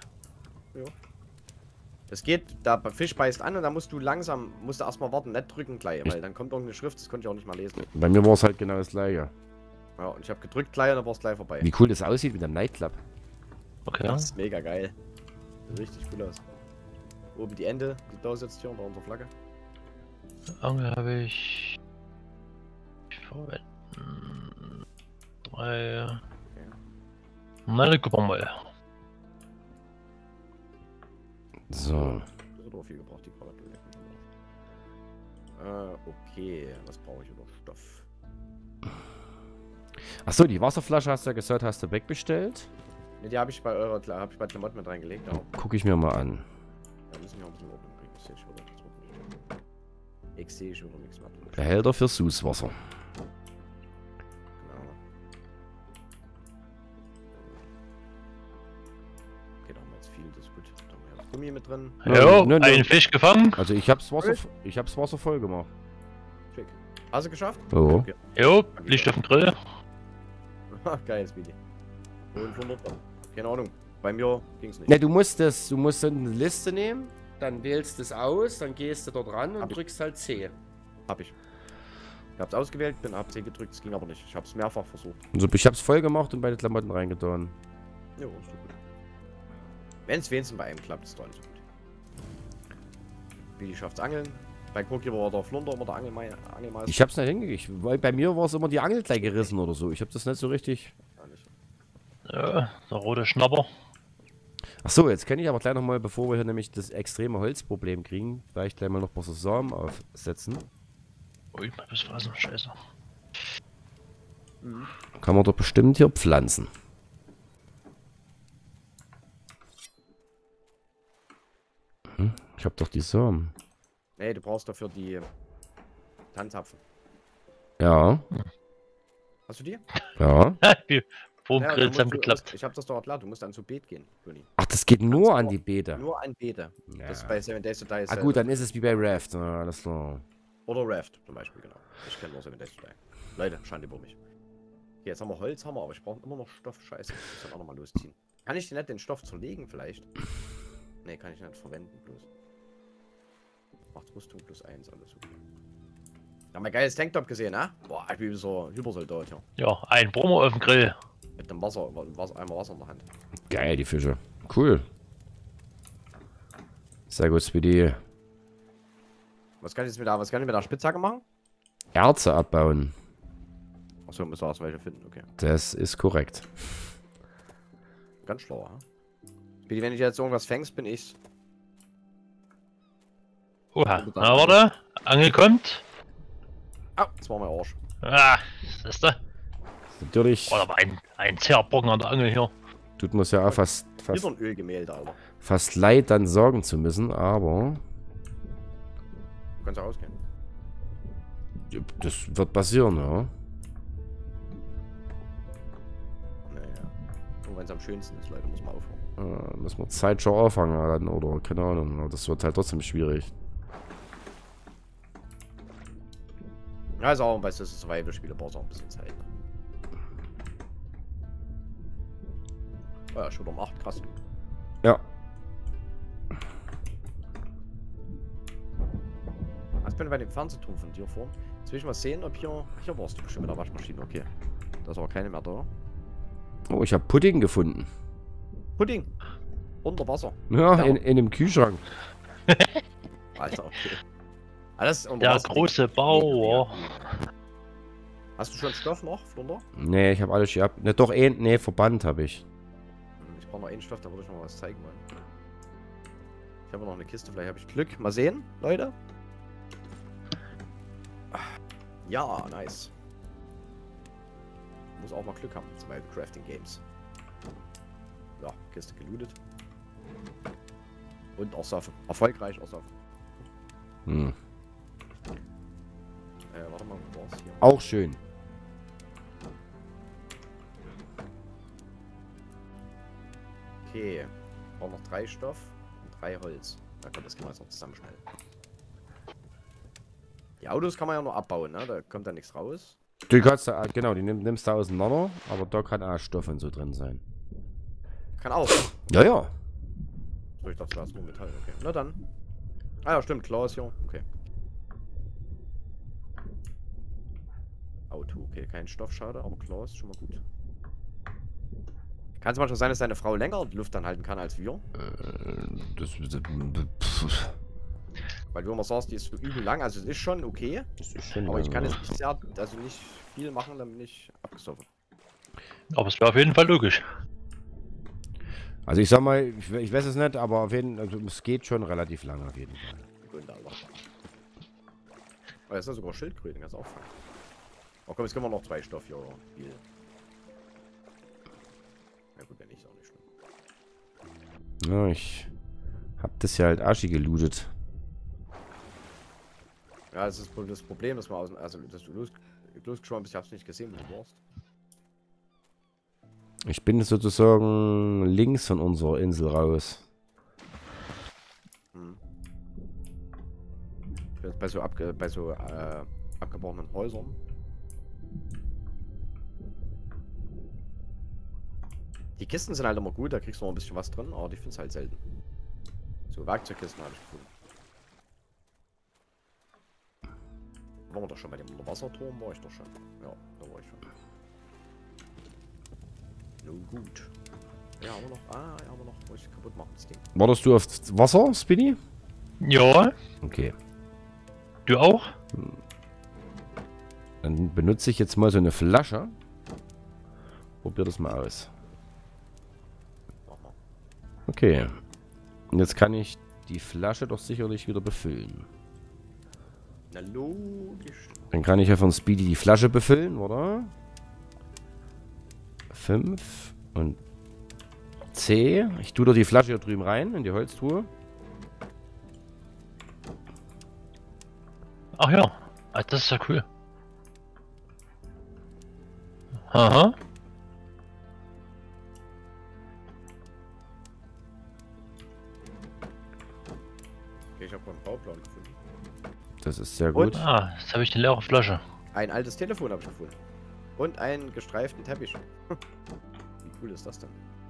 Das geht, der Fisch beißt an und da musst du langsam, musst du erstmal warten, nicht drücken gleich, Ich- weil dann kommt irgendeine Schrift, das konnte ich auch nicht mal lesen. Bei mir war es halt genau das gleiche. Ja, und ich habe gedrückt gleich und dann war es gleich vorbei. Wie cool das aussieht mit dem Nightclub. Okay. Das ist mega geil. Sieht richtig cool aus. Oben die Ende, die da sitzt hier unter unserer Flagge. Angel habe ich. Verwenden. Drei. Na, dann gucken wir mal. So. Das hat auch viel gebraucht, die Krawatte. Äh, okay. Was brauche ich noch? Stoff. Achso, die Wasserflasche hast du ja gesagt, hast du wegbestellt. Ne, die habe ich bei eurer Kla hab ich bei Klamotten mit reingelegt. Ja. Guck ich mir mal an. Da müssen wir auch ein bisschen Ordnung bringen. Ich sehe schon wieder nichts mehr. Ich sehe schon wieder nichts mehr. drin. Behälter für Süßwasser. Genau. Okay, da haben wir jetzt viel, das ist gut. Da haben wir das Gummi mit drin. Ja, Jo, ne, ne. einen Fisch gefangen. Also ich hab's Wasser, ich hab's Wasser voll gemacht. Schick. Hast du geschafft? Oh. Okay. Jo, Licht auf dem Grill. Geil, Speedy. Und hundert. Keine Ahnung. Bei mir ging's nicht. Ne, du musst das, du musst dann eine Liste nehmen, dann wählst du es aus, dann gehst du dort ran und Hab ich. drückst halt C. Hab ich. Ich hab's ausgewählt, bin ab C gedrückt, es ging aber nicht. Ich hab's mehrfach versucht. Also ich hab's voll gemacht und beide Klamotten reingetan. Jo, ist doch gut. Wenn's wenigstens bei einem klappt, ist doch alles gut. Speedy schafft's Angeln. Bei Cookie war der Flunder immer der Angelmei Angelmeister. Ich hab's nicht hingekriegt, weil bei mir war es immer die Angel gleich gerissen oder so. Ich hab das nicht so richtig. Ja, nicht. Ja, der rote Schnapper. Achso, jetzt kann ich aber gleich nochmal, bevor wir hier nämlich das extreme Holzproblem kriegen, gleich gleich mal noch ein paar Samen aufsetzen. Ui, mal was fassen, scheiße. Kann man doch bestimmt hier pflanzen. Hm, ich hab doch die Samen. Nee, du brauchst dafür die Tannenzapfen. Ja, Hast du die? ja. Wie vor dem Ja, Grill dann musst du- zusammengeklappt. Ich hab das doch erklärt, du musst dann zu Beet gehen, Toni. Ach, das geht nur an die Beete. Nur ein Beete. Ja. Das ist bei Seven Days to Die. Ah gut, dann ist es wie bei Raft. Ja, alles klar. Oder Raft zum Beispiel, genau. Ich kenne nur Seven Days to Die. Leute, Schande über mich. Okay, jetzt haben wir Holz, haben wir, aber ich brauche immer noch Stoff. Scheiße, ich muss dann auch nochmal losziehen. Kann ich dir nicht den Stoff zerlegen vielleicht? Ne, kann ich nicht verwenden, bloß. Macht Rüstung plus eins, alles okay. Da haben wir geiles Tanktop gesehen, ne? Boah, ich bin wie so ein Hypersoldat hier. Ja, ein Brummer auf dem Grill. Mit einem Wasser, Wasser, einmal Wasser in der Hand. Geil, die Fische. Cool. Sehr gut, Speedy. Was kann ich jetzt mit der, was kann ich mit der Spitzhacke machen? Erze abbauen. Achso, müssen wir erst welche finden, okay. Das ist korrekt. Ganz schlau, ha? Speedy, wenn ich jetzt irgendwas fängst, bin ich's. Oha, na warte, Angel kommt. Au, das war mein Arsch. Ah, das ist da. Natürlich Oh, da war ein, ein Zerrbrocken an der Angel hier. tut mir es ja auch fast, fast, Wieder ein Ölgemälde, Alter. fast leid, dann sorgen zu müssen, aber Du kannst ja rausgehen. das wird passieren, ja. Naja. Nur wenn es am schönsten ist, Leute, muss man aufhören. Äh, müssen wir Zeit schon auffangen dann, oder keine Ahnung, aber das wird halt trotzdem schwierig. Ja, ist auch, weißt du, das ist Survival-Spiele, braucht auch ein bisschen Zeit. Oh ja, schon um acht, krass. Ja. Jetzt bin ich bei dem Fernsehturm von dir vor. Jetzt will ich mal sehen, ob hier... Hier warst du bestimmt mit der Waschmaschine, okay. Da ist aber keine mehr da. Oh, ich habe Pudding gefunden. Pudding! Unter Wasser. Ja, Ja. in, in einem Kühlschrank. Alter, okay. Alles unter Der Wasser. große Bauer. Hast du schon Stoff noch, Flunder? Nee, ich habe alles hier ab. Ne, doch, eh, nee, Verband habe ich. Hm, Ich brauche noch einen Stoff, da würde ich noch was zeigen wollen. Ich habe noch eine Kiste, vielleicht habe ich Glück. Mal sehen, Leute. Ja, nice. Muss auch mal Glück haben, zum Beispiel Crafting Games. Ja, Kiste gelootet. Und ersoffen. Erfolgreich ersoffen. Hm. Äh, warte mal, wo war's hier? Auch schön. Okay. Ich brauche noch drei Stoff und drei Holz. Da kommt das gehen wir jetzt noch zusammenschneiden. Die Autos kann man ja nur abbauen, ne? Da kommt da nichts raus. Du kannst da, genau, die nimm, nimmst du auseinander, aber da kann auch Stoff und so drin sein. Kann auch. Ja, ja. So, ich dachte, das war nur Metall. Okay. Na dann. Ah ja, stimmt. Klar ist hier. Okay. Auto. Okay, kein Stoff, schade, aber klar ist schon mal gut. Kann es manchmal sein, dass deine Frau länger Luft anhalten kann als wir? Äh, das, das, pff, Weil du immer sagst, die ist so übel lang. Also es ist schon okay. das ist schon Aber ich kann lange. jetzt nicht sehr, also nicht viel machen, dann bin ich abgesoffen. Aber es wäre auf jeden Fall logisch. Also ich sag mal, ich, ich weiß es nicht, aber auf jeden, also es geht schon relativ lange auf jeden Fall. Gut, Alter. Oh, jetzt ist ja sogar Schildkröten, kannst du auch fangen. Oh komm, jetzt können wir noch zwei Stoff hier. Viel. Na gut, wenn nicht, ist auch nicht schlimm. Ja, ich hab das ja halt Aschi gelootet. Ja, das ist wohl das Problem, dass, wir aus, also, dass du los, losgeschoben bist. Ich hab's nicht gesehen, wo du warst. Ich bin sozusagen links von unserer Insel raus. Hm. Ich bin jetzt bei so, abge, bei so äh, abgebrochenen Häusern. Die Kisten sind halt immer gut, da kriegst du noch ein bisschen was drin, aber die findest halt selten. So Werkzeugkisten habe ich gefunden. Waren wir doch schon bei dem Unterwasserturm, war ich doch schon. Ja, da war ich schon. Nun gut. Ja, haben wir noch. Ah, ja, haben wir noch. Muss ich kaputt machen, das Ding. Wartest du auf Wasser, Spinny? Ja, Okay. du auch? Dann benutze ich jetzt mal so eine Flasche. Probier das mal aus. Mach mal. Okay. Und jetzt kann ich die Flasche doch sicherlich wieder befüllen. Na logisch. Dann kann ich ja von Speedy die Flasche befüllen, oder? fünf und C. Ich tue da die Flasche hier drüben rein, in die Holztruhe. Ach ja, ah, das ist ja cool. Aha. Okay, ich habe einen Bauplan gefunden. Das ist sehr gut. Ah, jetzt habe ich eine leere Flasche. Ein altes Telefon habe ich gefunden. Und einen gestreiften Teppich. Wie cool ist das denn?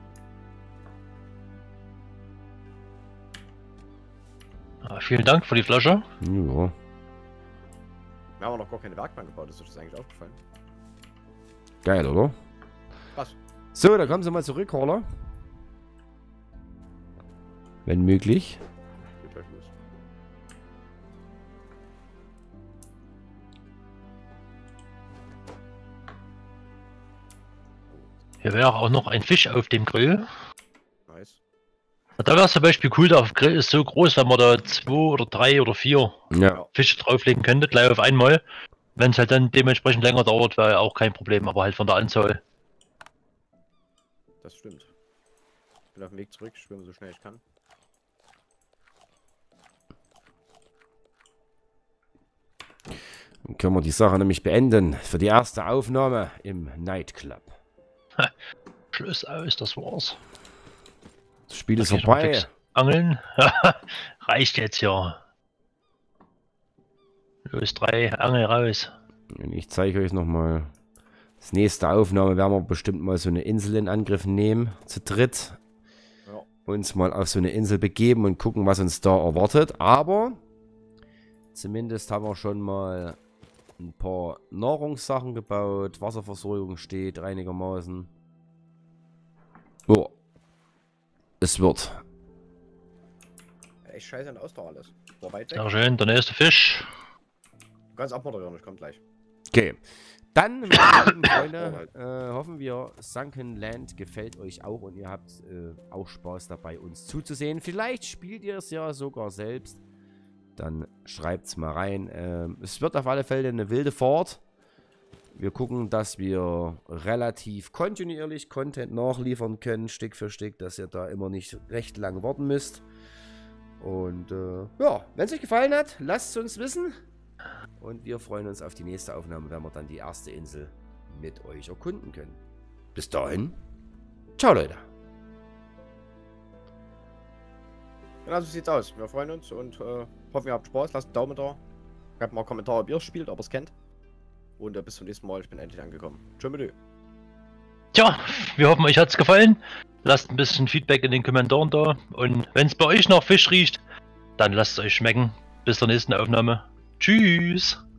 Ah, vielen Dank für die Flasche. Ja. Wir haben aber noch gar keine Werkbank gebaut, ist euch das eigentlich aufgefallen? Geil, oder? Was? So, da kommen Sie mal zurück, Horler. Wenn möglich. Geht gleich Hier wäre auch noch ein Fisch auf dem Grill. Nice. Da wäre es zum Beispiel cool, der Grill ist so groß, wenn man da zwei oder drei oder vier Ja. Fische drauflegen könnte, gleich auf einmal. Wenn es halt dann dementsprechend länger dauert, wäre auch kein Problem, aber halt von der Anzahl. Das stimmt. Ich bin auf dem Weg zurück, ich schwimme so schnell ich kann. Dann können wir die Sache nämlich beenden für die erste Aufnahme im Nightclub. Schluss aus, das war's. Das Spiel ist Okay, schon mal vorbei. fix Angeln. Reicht jetzt ja. Los, drei, Angel raus. Und ich zeige euch nochmal. Das nächste Aufnahme werden wir bestimmt mal so eine Insel in Angriff nehmen. Zu dritt. Ja. Uns mal auf so eine Insel begeben und gucken, was uns da erwartet. Aber zumindest haben wir schon mal ein paar Nahrungssachen gebaut. Wasserversorgung steht einigermaßen. Oh. Es wird. Echt scheiße an Ausdauer alles. War weit weg. Sehr schön, der nächste Fisch. Du kannst abmoderieren, ich komm gleich. Okay. Dann, meine lieben Freunde, äh, hoffen wir, Sunken Land gefällt euch auch und ihr habt äh, auch Spaß dabei, uns zuzusehen. Vielleicht spielt ihr es ja sogar selbst. Dann schreibt es mal rein. Äh, es wird auf alle Fälle eine wilde Fahrt. Wir gucken, dass wir relativ kontinuierlich Content nachliefern können, Stück für Stück, dass ihr da immer nicht recht lang warten müsst. Und äh, ja, wenn es euch gefallen hat, lasst es uns wissen. Und wir freuen uns auf die nächste Aufnahme, wenn wir dann die erste Insel mit euch erkunden können. Bis dahin, ciao Leute. Genau so sieht's aus. Wir freuen uns und äh, hoffen, ihr habt Spaß. Lasst einen Daumen da. Schreibt mal einen Kommentar, ob ihr es spielt, ob ihr es kennt. Und äh, bis zum nächsten Mal. Ich bin endlich angekommen. Tschö mit dir. Tja, wir hoffen, euch hat's gefallen. Lasst ein bisschen Feedback in den Kommentaren da. Und wenn es bei euch nach Fisch riecht, dann lasst es euch schmecken. Bis zur nächsten Aufnahme. Tschüss.